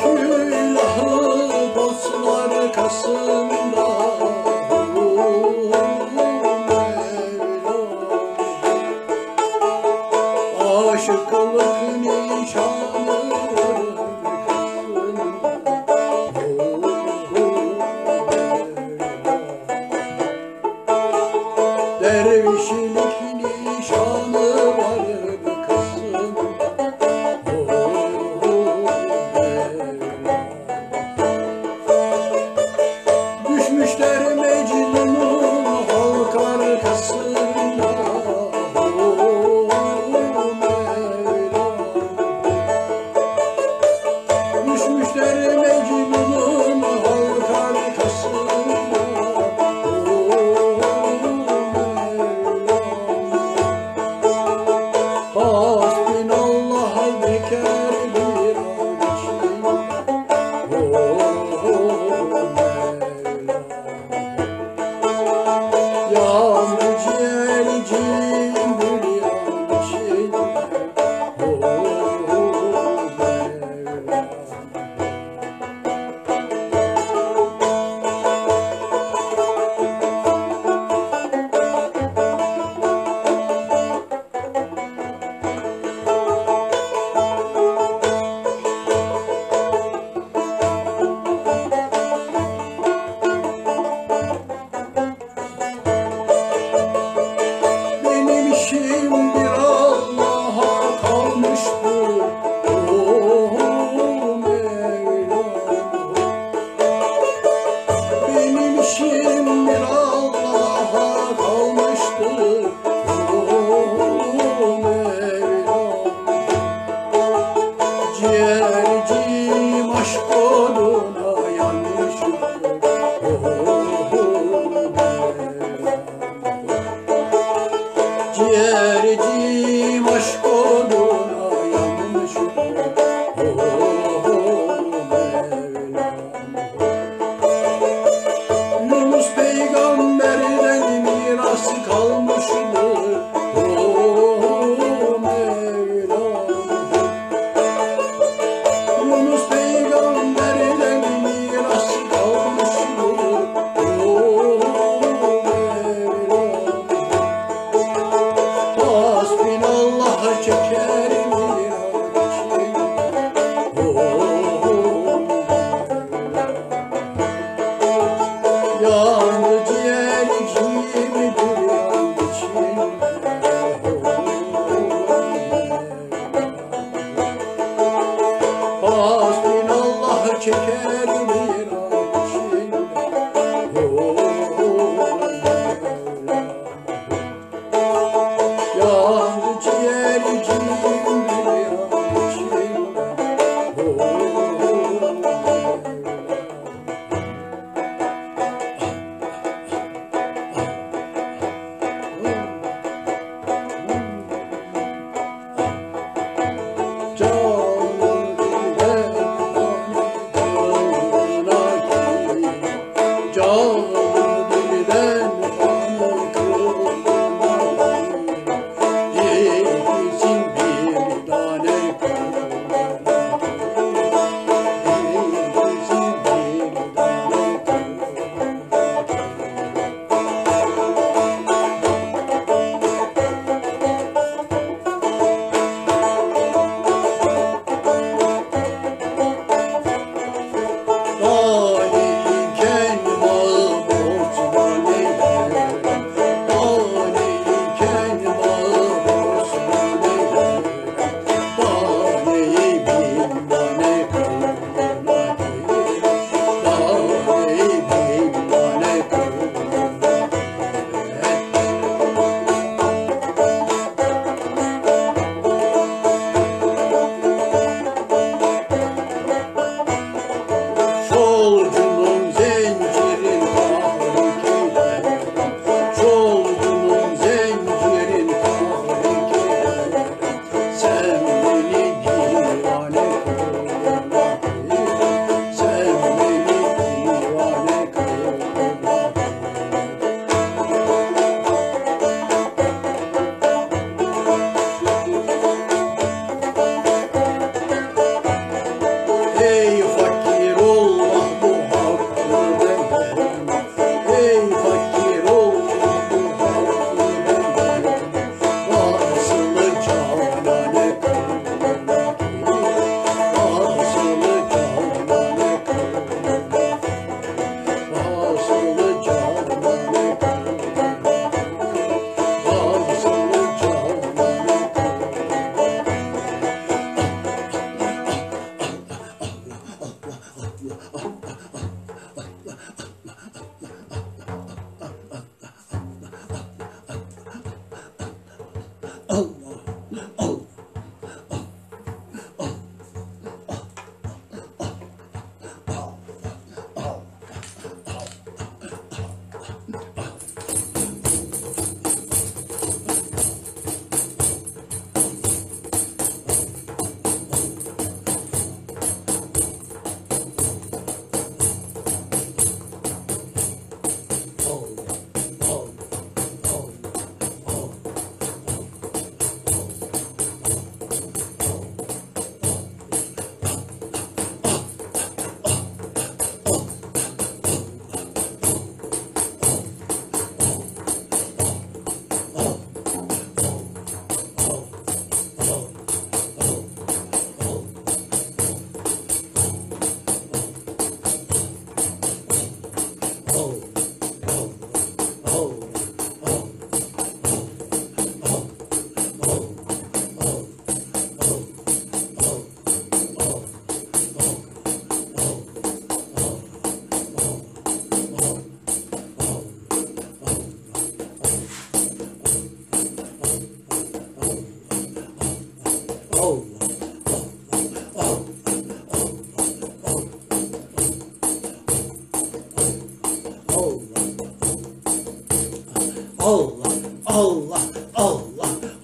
külahı bozlar arkasında. Aşıklık nişanı dervişlik nişanı var kızım. Düşmüşler Mecnun'un halk arkasında. Düşmüşler Mecnun'un halk arkasında. Hasbinallah bekar bir an için. Yandı ciğercim bir yan için. Benim işim bir Allah'a kalmıştır. Oh Mevlam. Benim işim bir Allah'a kalmıştır. Oh Mevlam. Ciğercim aşk yoluna yanmıştır. Oh ciğercim aşk yoluna yanmıştır. Oh Mevlam. Yunus peygamberden miras kalmıştır. Oh Mevlam. Yunus peygamberden miras kalmıştır. Oh Mevlam.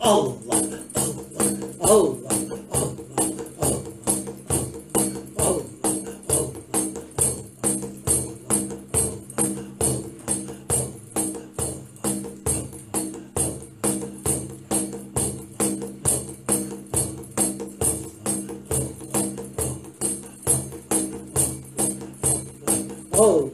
Allah, Allah, Allah, Allah, Allah.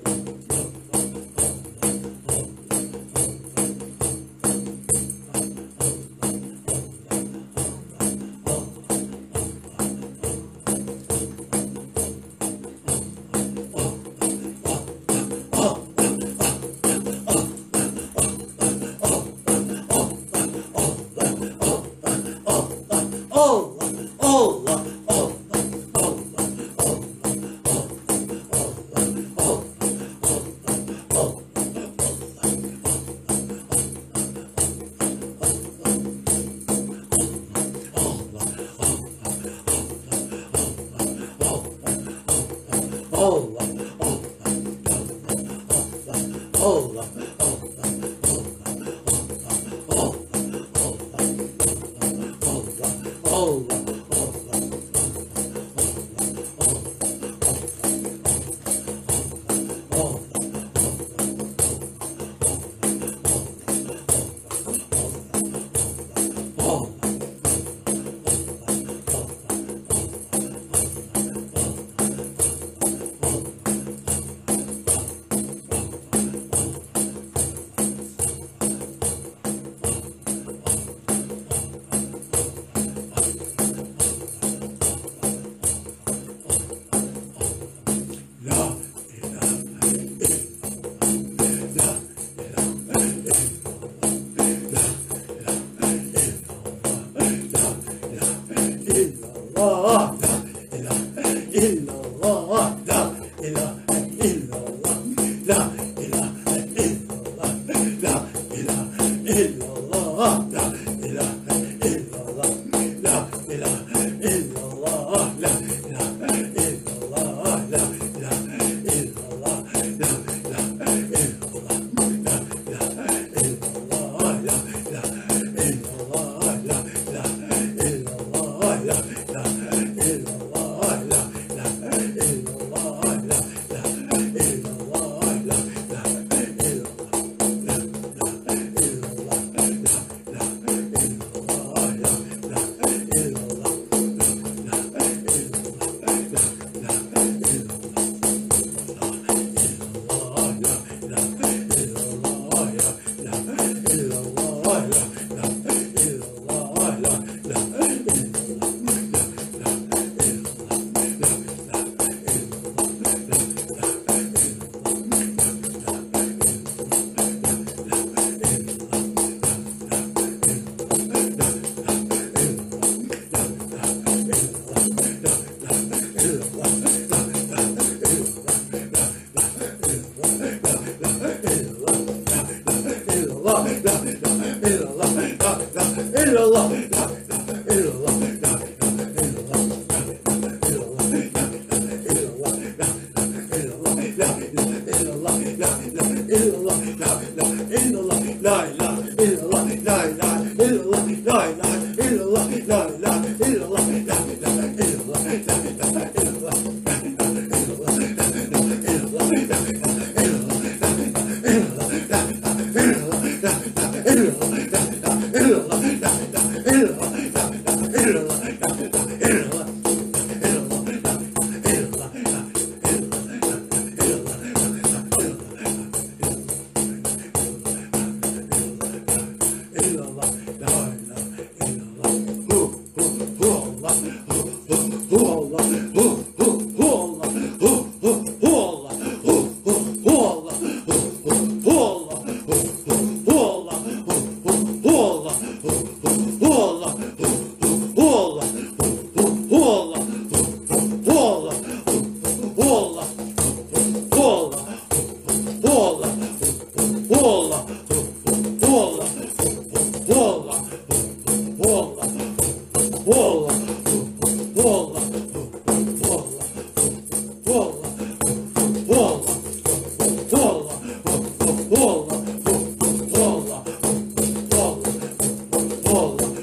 Whoa.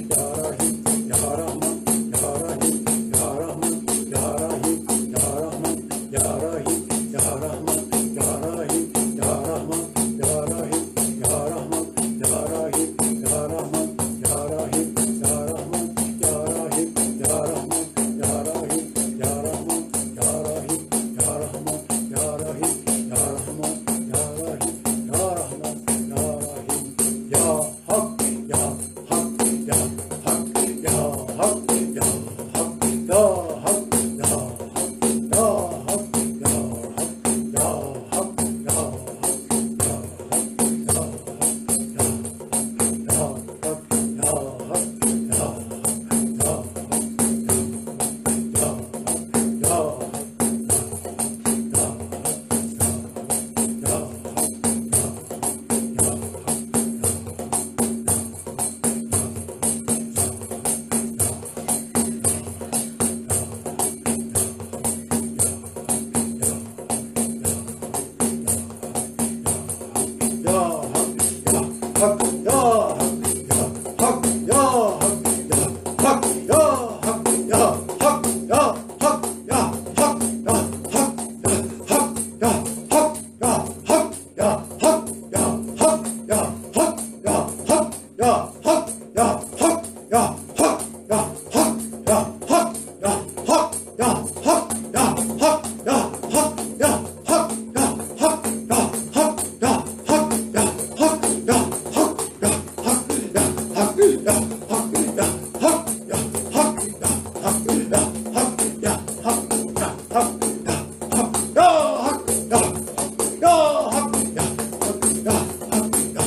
ya hak, ya hak, ya hak, ya hak, ya hak, ya hak, ya hak, ya hak, ya hak, ya hak, ya hak, ya hak, ya hak, ya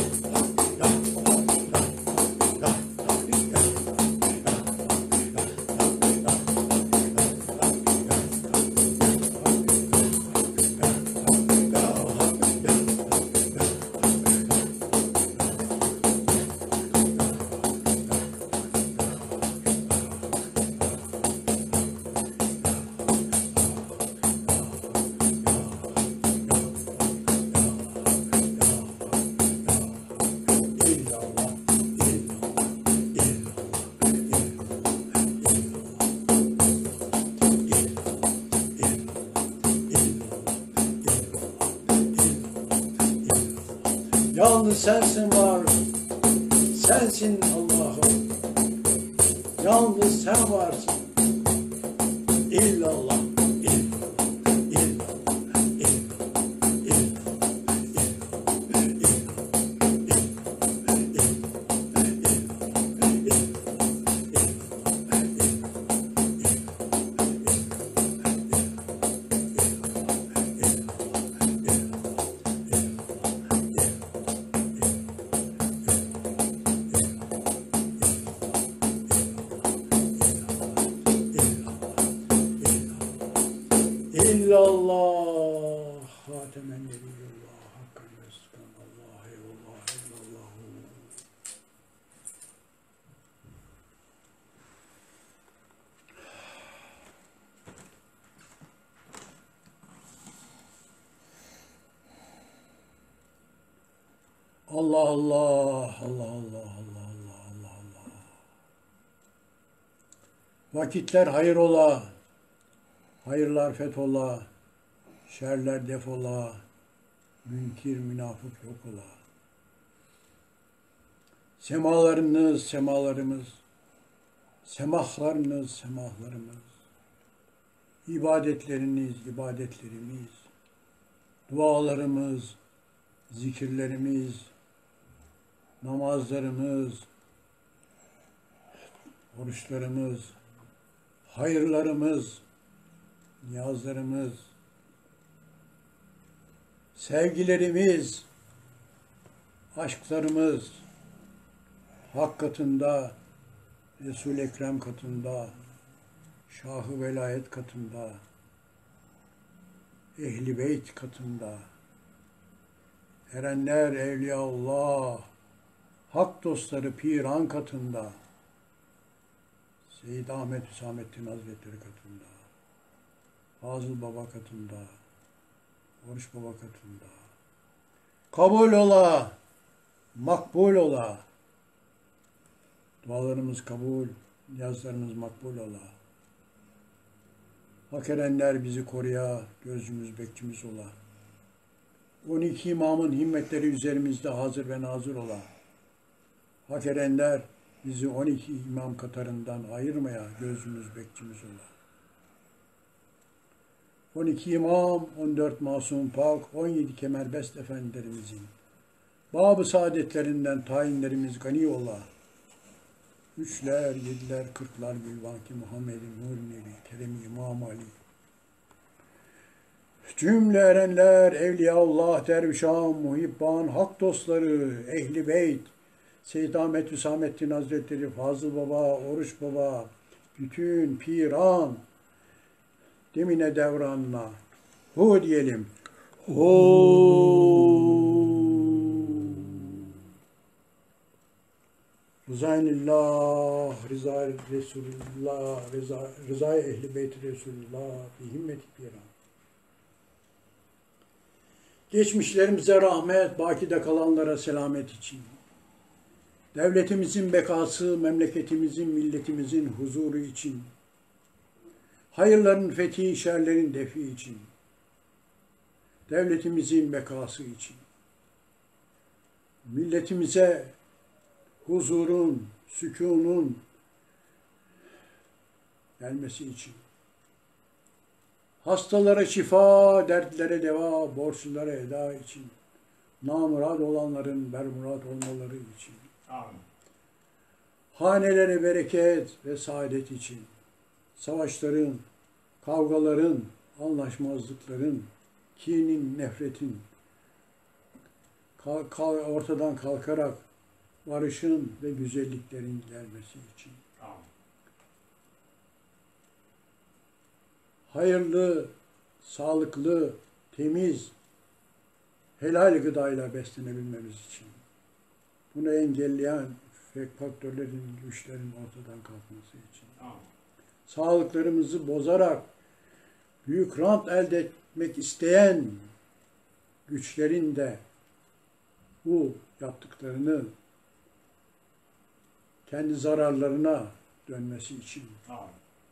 Yalnız sensin var, sensin Allah'ım. Yalnız sen varsın. İllallah, illallah, illallah, İllallah, hatemen nebiyyullah, hakkan meskan, Allah, eyvallah, eyvallah. Allah, Allah, Allah, Allah, Allah, Allah, Allah, Allah. Vakitler hayır ola, hayırlar fethola, şerler defola, münkir münafık yok ola. Semalarınız semalarımız, semahlarınız semahlarımız, ibadetleriniz ibadetlerimiz, dualarımız, zikirlerimiz, namazlarımız, oruçlarımız, hayırlarımız, niyazlarımız, sevgilerimiz, aşklarımız Hak katında, Resul-i Ekrem katında, Şah-ı Velayet katında, Ehl-i Beyt katında, erenler, Evliyaullah, hak dostları Piran katında, Seyyid Ahmet Hüsamettin Hazretleri katında, Fazıl Baba katında, Oruç Baba katında, kabul ola, makbul ola, dualarımız kabul, niyazlarımız makbul ola. Hak erenler bizi koruya, gözümüz bekçimiz ola. on iki imamın himmetleri üzerimizde hazır ve nazır ola. Hak erenler bizi on iki imam katarından ayırmaya, gözümüz bekçimiz ola. on iki imam, on dört masum pak, on yedi kemerbest efendilerimizin bab-ı saadetlerinden tayinlerimiz gani ola. Üçler, yediler, kırklar bilvaki Muhammed'in nur nevi, kerem İmam Ali. Cümle erenler, Evliyaullah, Dervişan, Muhibban, hak dostları, Ehli Beyt, Seyyid Ahmet Hüsamettin Hazretleri, Fazıl Baba, Oruç Baba, bütün piran, demine devranına, hu diyelim. Hu. Rızaynillah, rıza Resulullah, rıza, rıza Ehl-i Beyt Resulullah, bi himmeti piran. Geçmişlerimize rahmet, bakide kalanlara selamet için. Devletimizin bekası, memleketimizin, milletimizin huzuru için. Hayırların fethi, şerlerin defi için. Devletimizin bekası için. Milletimize huzurun, sükunun gelmesi için. Hastalara şifa, dertlere deva, borçlulara eda için. Namurad olanların bermurad olmaları için. Amin. hanelere bereket ve saadet için, savaşların, kavgaların, anlaşmazlıkların, kinin, nefretin kal- kal- ortadan kalkarak barışın ve güzelliklerin gelmesi için. Amin. Hayırlı, sağlıklı, temiz, helal gıdayla beslenebilmemiz için. Bunu engelleyen faktörlerin, güçlerin ortadan kalkması için. Amin. Sağlıklarımızı bozarak büyük rant elde etmek isteyen güçlerin de bu yaptıklarını kendi zararlarına dönmesi için, Amin.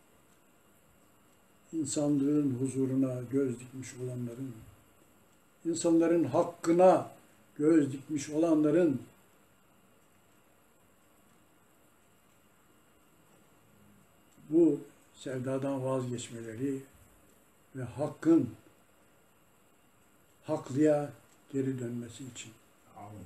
insanlığın huzuruna göz dikmiş olanların, insanların hakkına göz dikmiş olanların bu sevdadan vazgeçmeleri ve hakkın haklıya geri dönmesi için. Amin.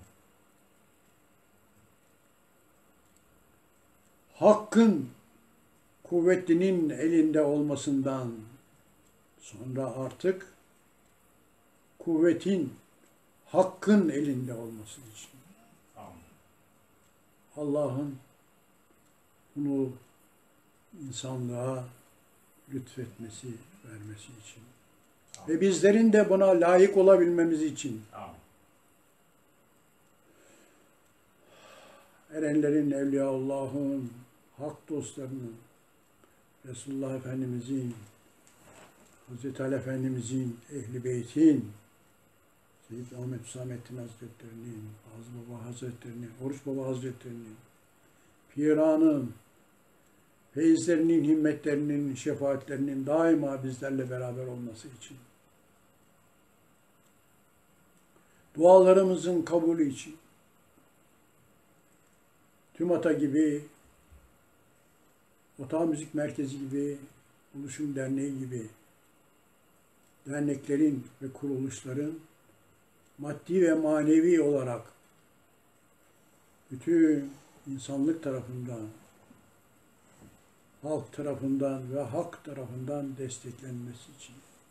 Hakkın kuvvetlinin elinde olmasından sonra artık kuvvetin hakkın elinde olması için. Amin. Allah'ın bunu insanlığa lütfetmesi, vermesi için. Amin. Ve bizlerin de buna layık olabilmemiz için. Amin. Erenlerin, Evliyaullah'ın, hak dostlarının, Resulullah Efendimizin, Hazreti Ali Efendimizin, Ehl-i Beyt'in, Seyyid Ahmet Hüsamettin Hazretleri'nin, Fazıl Baba Hazretleri'nin, Oruç Baba Hazretleri'nin, Piran'ın, feyizlerinin, himmetlerinin, şefaatlerinin daima bizlerle beraber olması için. Dualarımızın kabulü için. TÜMATA gibi, Otağ Müzik Merkezi gibi, Oluşum Derneği gibi derneklerin ve kuruluşların maddi ve manevi olarak bütün insanlık tarafından, halk tarafından ve hak tarafından desteklenmesi için.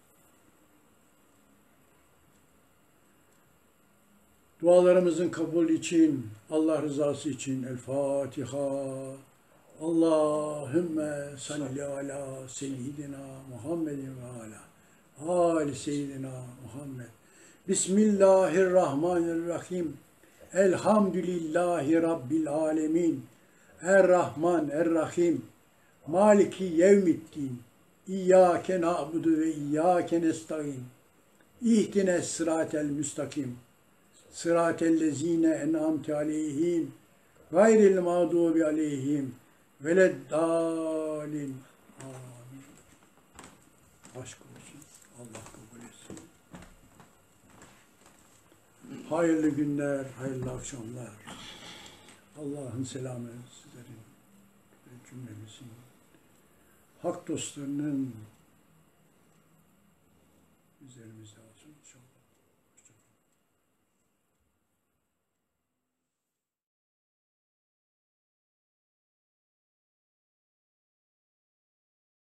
Dualarımızın kabul için, Allah rızası için El Fatiha. Allahümme salli ala seyyidina Muhammedin ve ala ali seyyidina Muhammed. Bismillahirrahmanirrahim. Elhamdülillahi Rabbil alemin. Er-Rahman, Er-Rahim. Maliki yevmiddin. İyyâke na'budu ve iyyâke nesta'in. İhdines sıratel müstakim. Sıratellezîne en'amte aleyhim. Gayril mağdubi aleyhim. Veleddâlin. Amin. Aşk olsun. Allah kabul etsin. Hayırlı günler, hayırlı akşamlar. Allah'ın selamı sizlerin ve cümlemizin, hak dostlarının üzerimizde olsun inşallah.